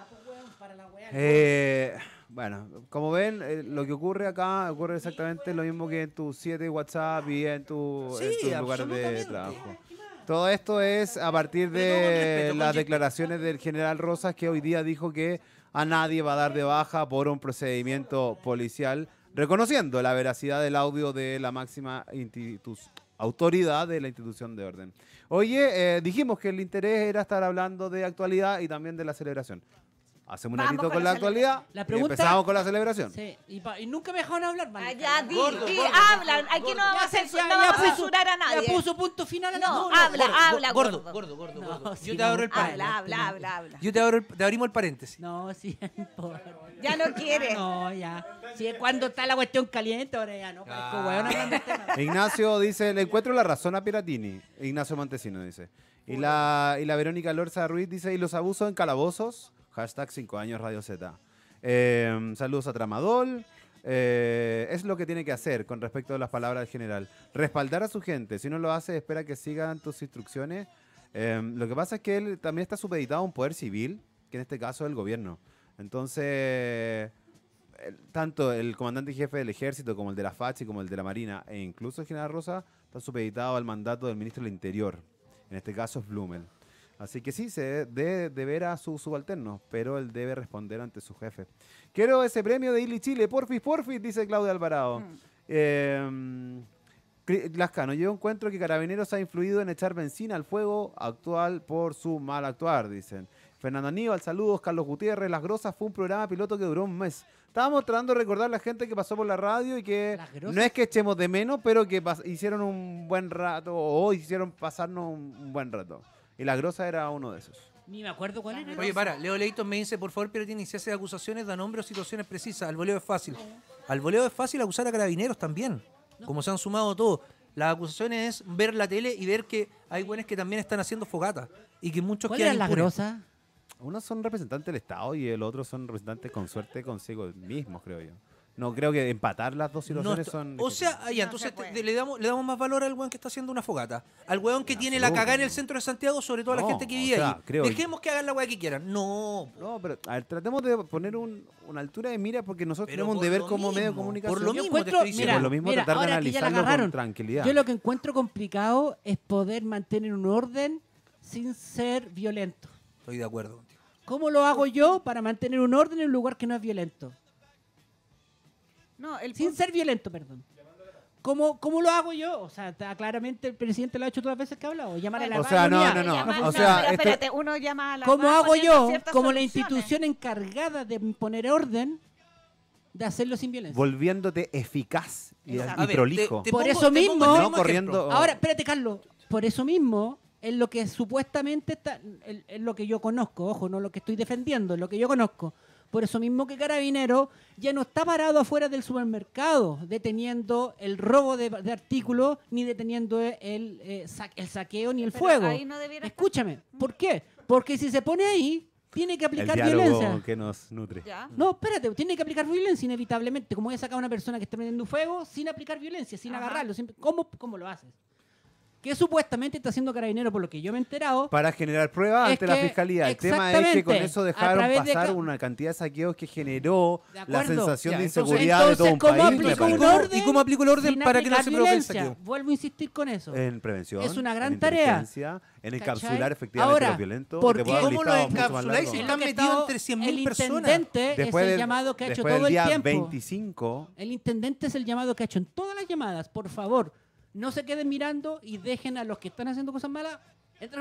Bueno, como ven, lo que ocurre acá ocurre exactamente lo mismo que en tus 7 WhatsApp y en tus Sí, lugares de absolutamente. trabajo. Todo esto es a partir Pero con de respeto, con las respeto. declaraciones del general Rosas, que hoy día dijo que a nadie va a dar de baja por un procedimiento policial, reconociendo la veracidad del audio de la máxima autoridad de la institución de orden. Oye, dijimos que el interés era estar hablando de actualidad y también de la celebración. Hacemos un Vamos ratito con con la la actualidad La y pregunta- empezamos con la celebración. Sí, y nunca me dejaron hablar, man. Ah, ya, di, Gordo, di, gordo, hablan. Aquí no vamos a Ya, censurar, ya no vamos a puso- censurar a nadie. Ya puso punto final a la No, no, habla, gordo. No, sí, Yo te abro el no, paréntesis. Habla. Yo te abrimos el paréntesis. No, sí, no importa. Ya no quiere. No, ya. Sí, cuando está la cuestión caliente, ahora ya no. Parezco hueón hablando del tema. Ignacio dice, le encuentro la razón a Piratini. Ignacio Montesino dice. Y la Verónica Lorza Ruiz dice, ¿y los abusos en calabozos? Hashtag 5 años Radio Z. Saludos a Tramadol. Es lo que tiene que hacer con respecto a las palabras del general. Respaldar a su gente. Si no lo hace, espera que sigan tus instrucciones. Lo que pasa es que él también está supeditado a un poder civil, que en este caso es el gobierno. Entonces, tanto el comandante y jefe del ejército como el de la FACHI como el de la Marina e incluso el general Rosa están supeditados al mandato del ministro del Interior. En este caso es Blumel. Así que sí, se debe deber a sus subalternos, pero él debe responder ante su jefe. Quiero ese premio de Ili Chile, porfis, dice Claudia Alvarado. Lascano, yo encuentro que Carabineros ha influido en echar benzina al fuego actual por su mal actuar, dicen. Fernando Aníbal, saludos. Carlos Gutiérrez, Las Grosas fue un programa piloto que duró un mes. Estábamos tratando de recordar a la gente que pasó por la radio y que Las Grosas. no es que echemos de menos, pero que hicieron un buen rato o hicieron pasarnos un buen rato. Y La Grosa era uno de esos. Ni me acuerdo cuál era. Oye, para, Leo Leighton me dice, por favor, pero tiene si hace acusaciones, da nombre o situaciones precisas. Al voleo es fácil. Al voleo es fácil acusar a Carabineros también, como se han sumado todos. Las acusaciones es ver la tele y ver que hay buenos que también están haciendo fogata y que muchos ¿Cuál quedan era la impunes. grosa? Unos son representantes del Estado y el otro son representantes con suerte consigo mismos, creo yo. No creo que empatar las dos No situaciones esto- son... o sea, ya, No entonces se puede. le damos más valor al weón que está haciendo una fogata. Al weón que tiene la cagada en el centro de Santiago, sobre todo a la No, gente que o vive sea, ahí. creo- Dejemos que hagan la weá que quieran. No. No, pero a ver, tratemos de poner una altura de mira porque nosotros Pero tenemos un por deber lo como medio de mismo, comunicación. por lo Yo mismo te encuentro, estoy diciendo. Por lo mismo tratar de ahora que ya la analizarlo con agarraron, tranquilidad. Yo lo que encuentro complicado es poder mantener un orden sin ser violento. Estoy de acuerdo contigo. ¿Cómo lo hago yo para mantener un orden en un lugar que no es violento? No, el Sin punto- ser violento, perdón. ¿Cómo lo hago yo? O sea, claramente el presidente lo ha hecho todas las veces que ha hablado. Llamar a la O sea, no, comunidad. no, Llama- o sea, pero este- espérate, uno llama a la ¿Cómo va hago poniendo yo, ciertas como la soluciones. institución encargada de poner orden, de hacerlo sin violencia? Volviéndose eficaz y, Exacto. y A ver, prolijo. te Por pongo- eso te pongo el mismo- No mismo corriendo- ejemplo. Ahora, espérate, Carlos. Por eso mismo, es lo que supuestamente está, es lo que yo conozco, ojo, no lo que estoy defendiendo, es lo que yo conozco. Por eso mismo que Carabinero ya no está parado afuera del supermercado deteniendo el robo de artículos, ni deteniendo el saqueo, ni el Pero fuego. ahí no debiera estar. Escúchame, ¿por qué? Porque si se pone ahí, tiene que El aplicar diálogo violencia. que nos nutre. Ya. No, espérate, tiene que aplicar violencia inevitablemente. ¿Cómo voy a sacar a una persona que está prendiendo fuego sin aplicar violencia, sin Ajá. agarrarlo? ¿Cómo lo haces? ¿Qué supuestamente está haciendo Carabinero, por lo que yo me he enterado? Para generar pruebas Es ante la que, fiscalía. El tema es que exactamente, con eso a dejaron través de pasar ca- una cantidad de saqueos que generó De la acuerdo. sensación Ya, de entonces- inseguridad de todo un entonces, ¿cómo país. me aplico un parece. orden? ¿Y cómo aplico el orden sin para que no aplicar se provoque el violencia? saqueo? Vuelvo a insistir con eso. En prevención. Es una gran en tarea. inteligencia, en encapsular efectivamente Ahora, los violentos. ¿por Te qué? puedo dar un ¿Cómo lo listado mucho más encapsuláis largo. si Es están lo que metidos estaba- entre 100.000 el personas? intendente Después es el del- llamado que ha hecho después todo del el día tiempo. 25, El intendente es el llamado que ha hecho en todas las llamadas. Por favor, no se queden mirando y dejen a los que están haciendo cosas malas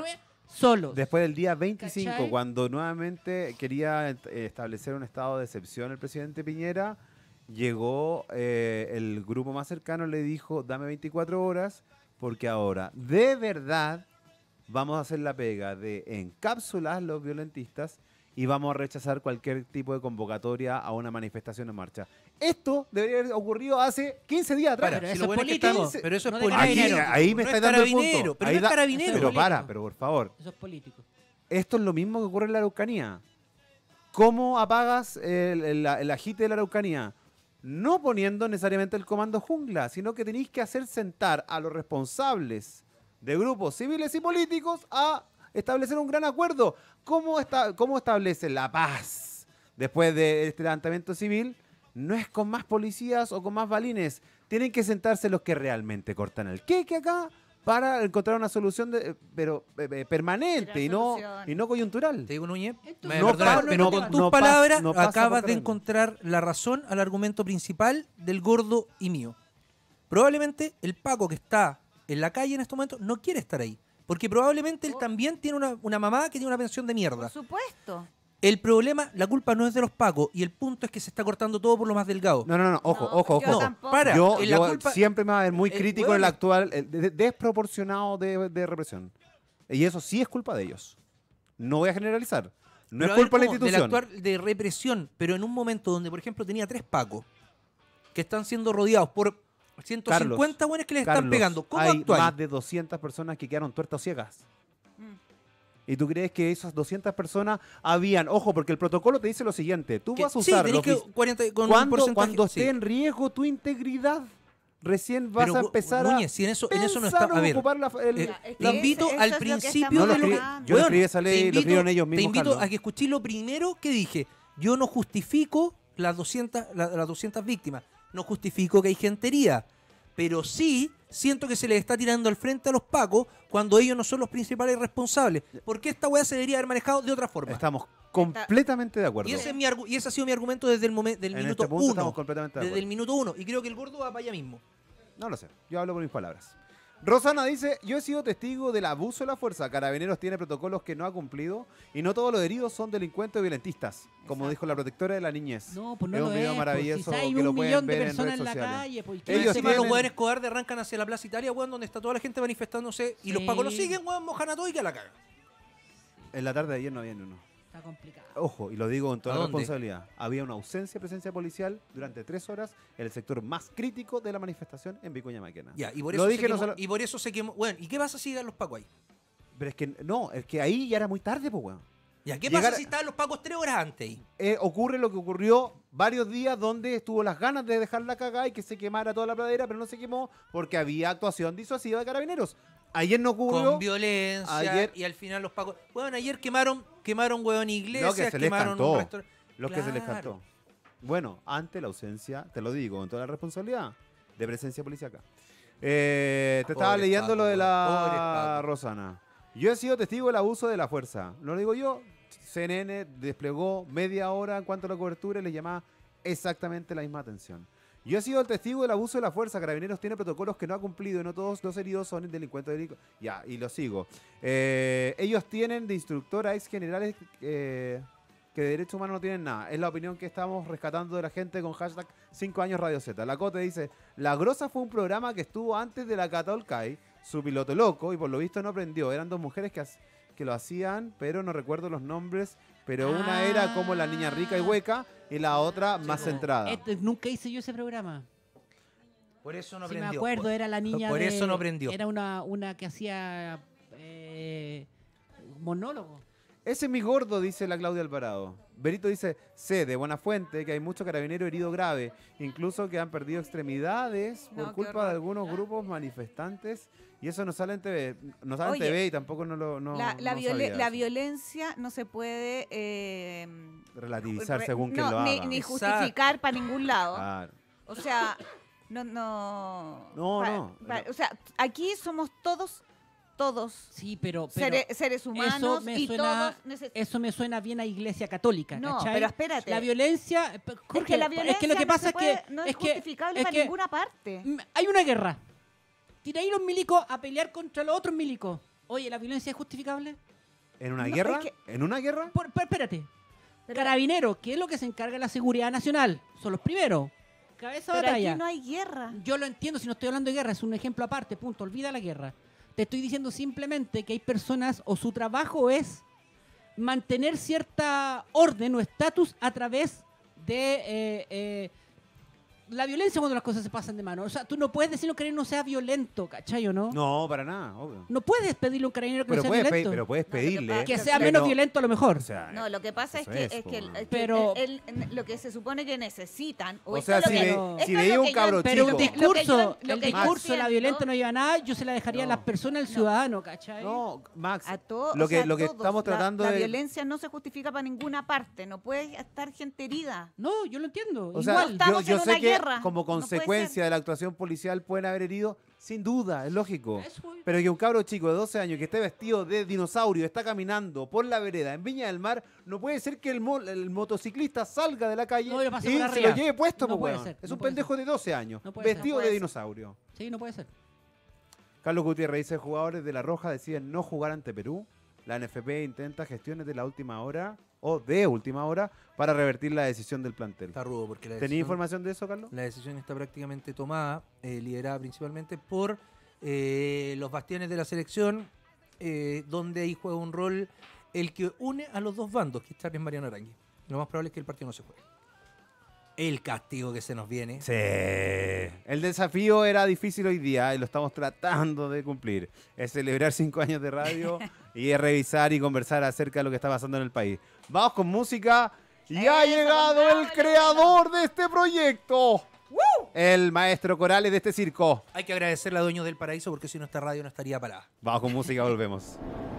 solos. Después del día 25, ¿Cachai? cuando nuevamente quería establecer un estado de excepción el presidente Piñera, llegó el grupo más cercano, le dijo, dame 24 horas, porque ahora, de verdad, vamos a hacer la pega de encapsular a los violentistas y vamos a rechazar cualquier tipo de convocatoria a una manifestación en marcha. Esto debería haber ocurrido hace 15 días atrás. Para, Pero si eso lo es bueno es que político. estamos- pero eso es No de político. Aquí, carabinero. ahí me No está es dando el carabinero, punto. pero Ahí no es da- carabinero. Pero político. pero por favor. Eso es político. Esto es lo mismo que ocurre en la Araucanía. ¿Cómo apagas el agite de la Araucanía? No poniendo necesariamente el comando jungla, sino que tenéis que hacer sentar a los responsables de grupos civiles y políticos a establecer un gran acuerdo. ¿Cómo establece la paz después de este levantamiento civil? No es con más policías o con más balines. Tienen que sentarse los que realmente cortan el queque acá para encontrar una solución permanente y no, solución. y no coyuntural. Te digo, Núñez, Entonces, me no vas a perdonar, pa- pero no- con no tus pas- palabras no pasa acabas por de carabinero. encontrar la razón al argumento principal del gordo y mío. Probablemente el Paco que está en la calle en estos momentos no quiere estar ahí. Porque probablemente él también tiene una mamá que tiene una pensión de mierda. Por supuesto. El problema, la culpa no es de los Pacos y el punto es que se está cortando todo por lo más delgado. No, ojo, No, ojo, yo ojo. tampoco. Para, Yo, en la yo culpa- siempre me va a ver muy crítico en el bueno. actual, desproporcionado de represión. Y eso sí es culpa de ellos. No voy a generalizar. No Pero es a ver, culpa de la ¿cómo? institución. Del actuar de represión, pero en un momento donde, por ejemplo, tenía 3 Pacos que están siendo rodeados por 150 buenos que les están Carlos, pegando. ¿Cómo hay actúan? más de 200 personas que quedaron tuertas o ciegas. ¿Y tú crees que esas 200 personas habían? Ojo, porque el protocolo te dice lo siguiente. Tú Que- vas a sí, usar tenés los que vis- 40 con un cuando porcentaje, esté sí. en riesgo tu integridad, recién vas Pero, a empezar Núñez, si en eso no está. pensar A ver, ocupar es que te invito eso al es lo que principio estamos No lo de lo escribí- hablando. yo no Weón, escribí esa ley, te lo invito- escribieron ellos mismos, Te invito Carlos. a que escuché lo primero que dije. Yo no justifico las 200 víctimas. No justifico que hay gentería. Pero sí siento que se les está tirando al frente a los Pacos cuando ellos no son los principales responsables. Porque esta weá se debería haber manejado de otra forma. Estamos completamente de acuerdo. Y ese, es y ese ha sido mi argumento desde el momento del En minuto este punto 1. estamos completamente de Desde acuerdo. el minuto 1. Y creo que el gordo va para allá mismo. No lo sé, yo hablo por mis palabras. Rosana dice, yo he sido testigo del abuso de la fuerza. Carabineros tiene protocolos que no ha cumplido y no todos los heridos son delincuentes o violentistas, como dijo la protectora de la niñez. No, pues no es lo un video es. maravilloso Pues, si hay que lo un pueden millón de ver en personas redes en la sociales. calle. Pues, Ellos Ellos encima los tienen- hueones cobardes arrancan hacia la Plaza Italia, weón, donde está toda la gente manifestándose. Y los Sí. Pacos lo siguen, weón, mojan a todo y que la cagan. En la tarde de ayer no había ni uno. Está complicado. Ojo, y lo digo con toda ¿A la dónde? responsabilidad. Había una ausencia de presencia policial durante 3 horas en el sector más crítico de la manifestación en Vicuña Maquena. Ya, y por Lo eso, dije, se no quemó, solo- y por eso se quemó. Bueno, ¿y qué pasa si llegan los Pacos ahí? Pero es que no, es que ahí ya era muy tarde, pues, weón. Ya, ¿qué Llegar- pasa si estaban los Pacos 3 horas antes ahí? Ocurre lo que ocurrió varios días donde estuvo las ganas de dejar la cagada y que se quemara toda la pradera, pero no se quemó porque había actuación disuasiva de carabineros. Ayer no ocurrió. Con violencia ayer- y al final los Pacos. Bueno, ayer quemaron weón iglesias, Lo que se les quemaron cantó. un restaurante. Lo que se les Claro. cantó. Bueno, ante la ausencia, te lo digo con toda la responsabilidad, de presencia policiaca. Te estaba Pobres leyendo lo de Pacos, pobres la Pacos. Rosana. Yo he sido testigo del abuso de la fuerza. No lo digo yo. CNN desplegó media hora en cuanto a la cobertura y le llamaba exactamente la misma atención. Yo he sido el testigo del abuso de la fuerza. Carabineros tiene protocolos que no ha cumplido y no todos los heridos son delincuentes. Ya, y lo sigo. Ellos tienen de instructor a ex generales que de derechos humanos no tienen nada. Es la opinión que estamos rescatando de la gente con hashtag 5 años Radio Z. La Cote dice, La Grosa fue un programa que estuvo antes de la Catolcay, su piloto loco, y por lo visto no aprendió. Eran 2 mujeres que lo hacían, pero no recuerdo los nombres. Pero una era como la niña rica y hueca y la otra más centrada. Nunca hice yo ese programa. Por eso no Si me aprendió. acuerdo, era la niña Por de- eso no aprendió. Era una que hacía monólogo. Ese es mi gordo, dice la Claudia Alvarado. Berito dice, sé de buena fuente que hay muchos carabineros heridos grave, incluso que han perdido extremidades por No, qué culpa horror. de algunos grupos manifestantes. Y eso no sale en TV. No sale Oye, en TV y tampoco no lo no, la no sabía la eso. violencia no se puede Relativizar re- según quien no, lo ni, haga. ni Exacto. justificar para ningún lado. Claro. O sea, no. No. O sea, aquí somos todos Sí, pero seres humanos me y suena, todos necesitamos. eso me suena bien a Iglesia Católica, No, ¿cachai? pero espérate. La violencia... Es que la violencia es que lo que pasa no se puede- es que... no es justificable es para que ninguna parte. hay una guerra. Tira ahí los milicos a pelear contra los otros milicos. Oye, ¿la violencia es justificable? ¿En una No, guerra? es que- ¿En una guerra? Espérate. Pero- Carabineros, ¿qué es lo que se encarga de la seguridad nacional? Son los primeros. Cabeza de Pero batalla. aquí no hay guerra. Yo lo entiendo, si no estoy hablando de guerra, es un ejemplo aparte, punto, olvida la guerra. Te estoy diciendo simplemente que hay personas o su trabajo es mantener cierta orden o estatus a través de la violencia cuando las cosas se pasan de mano. O sea, tú no puedes decirle a un carabinero no sea violento, ¿cachai o no? No, para nada, obvio. No puedes pedirle a un carabinero que Pero no sea puedes, violento. pero puedes No, lo que pedirle. pasa- Que sea pero- menos violento a lo mejor. O sea, No, lo que pasa es eso que, es, es que, po. es que Pero- lo que se supone que necesitan. O esto sea, es lo si, que- ve- no- esto si es veía lo un que yo- cabro Pero un chico... lo que yo- discurso, lo el que yo discurso de la siento- violenta no lleva a nada, yo se la dejaría a las personas, al ciudadano, ¿cachai? No, Max, A todos, lo o que, sea, lo que todos. estamos tratando la de... violencia no se justifica para ninguna parte. No puede estar gente herida. No, yo lo entiendo. O sea, igual. yo, Estamos yo en sé una que guerra. como No puede consecuencia ser. de la actuación policial pueden haber herido, sin duda, es lógico. Eso, güey. Pero que un cabro chico de 12 años que esté vestido de dinosaurio, está caminando por la vereda en Viña del Mar, no puede ser que el motociclista salga de la calle No, le pase y por se arriba. lo lleve puesto, No po, puede weón. ser, Es no un puede pendejo de 12 años, No puede ser. vestido No de puede ser. dinosaurio. Sí, no puede ser. Carlos Gutiérrez dice, jugadores de La Roja deciden no jugar ante Perú. La NFP intenta gestiones de la última hora o de última hora para revertir la decisión del plantel. Está rudo porque la ¿Tenía decisión, información de eso, Carlos? la decisión está prácticamente tomada, liderada principalmente por los bastiones de la selección, donde ahí juega un rol el que une a los dos bandos, que está en Mariano Arangui. Lo más probable es que el partido no se juegue. El castigo que se nos viene. Sí. El desafío era difícil hoy día y lo estamos tratando de cumplir. Es celebrar 5 años de radio y es revisar y conversar acerca de lo que está pasando en el país. Vamos con música y ha Eso, llegado bravo, el creador de este proyecto. El maestro Corales de este circo. Hay que agradecerle a Dueños del Paraíso porque si no esta radio no estaría parada. Vamos con música, volvemos.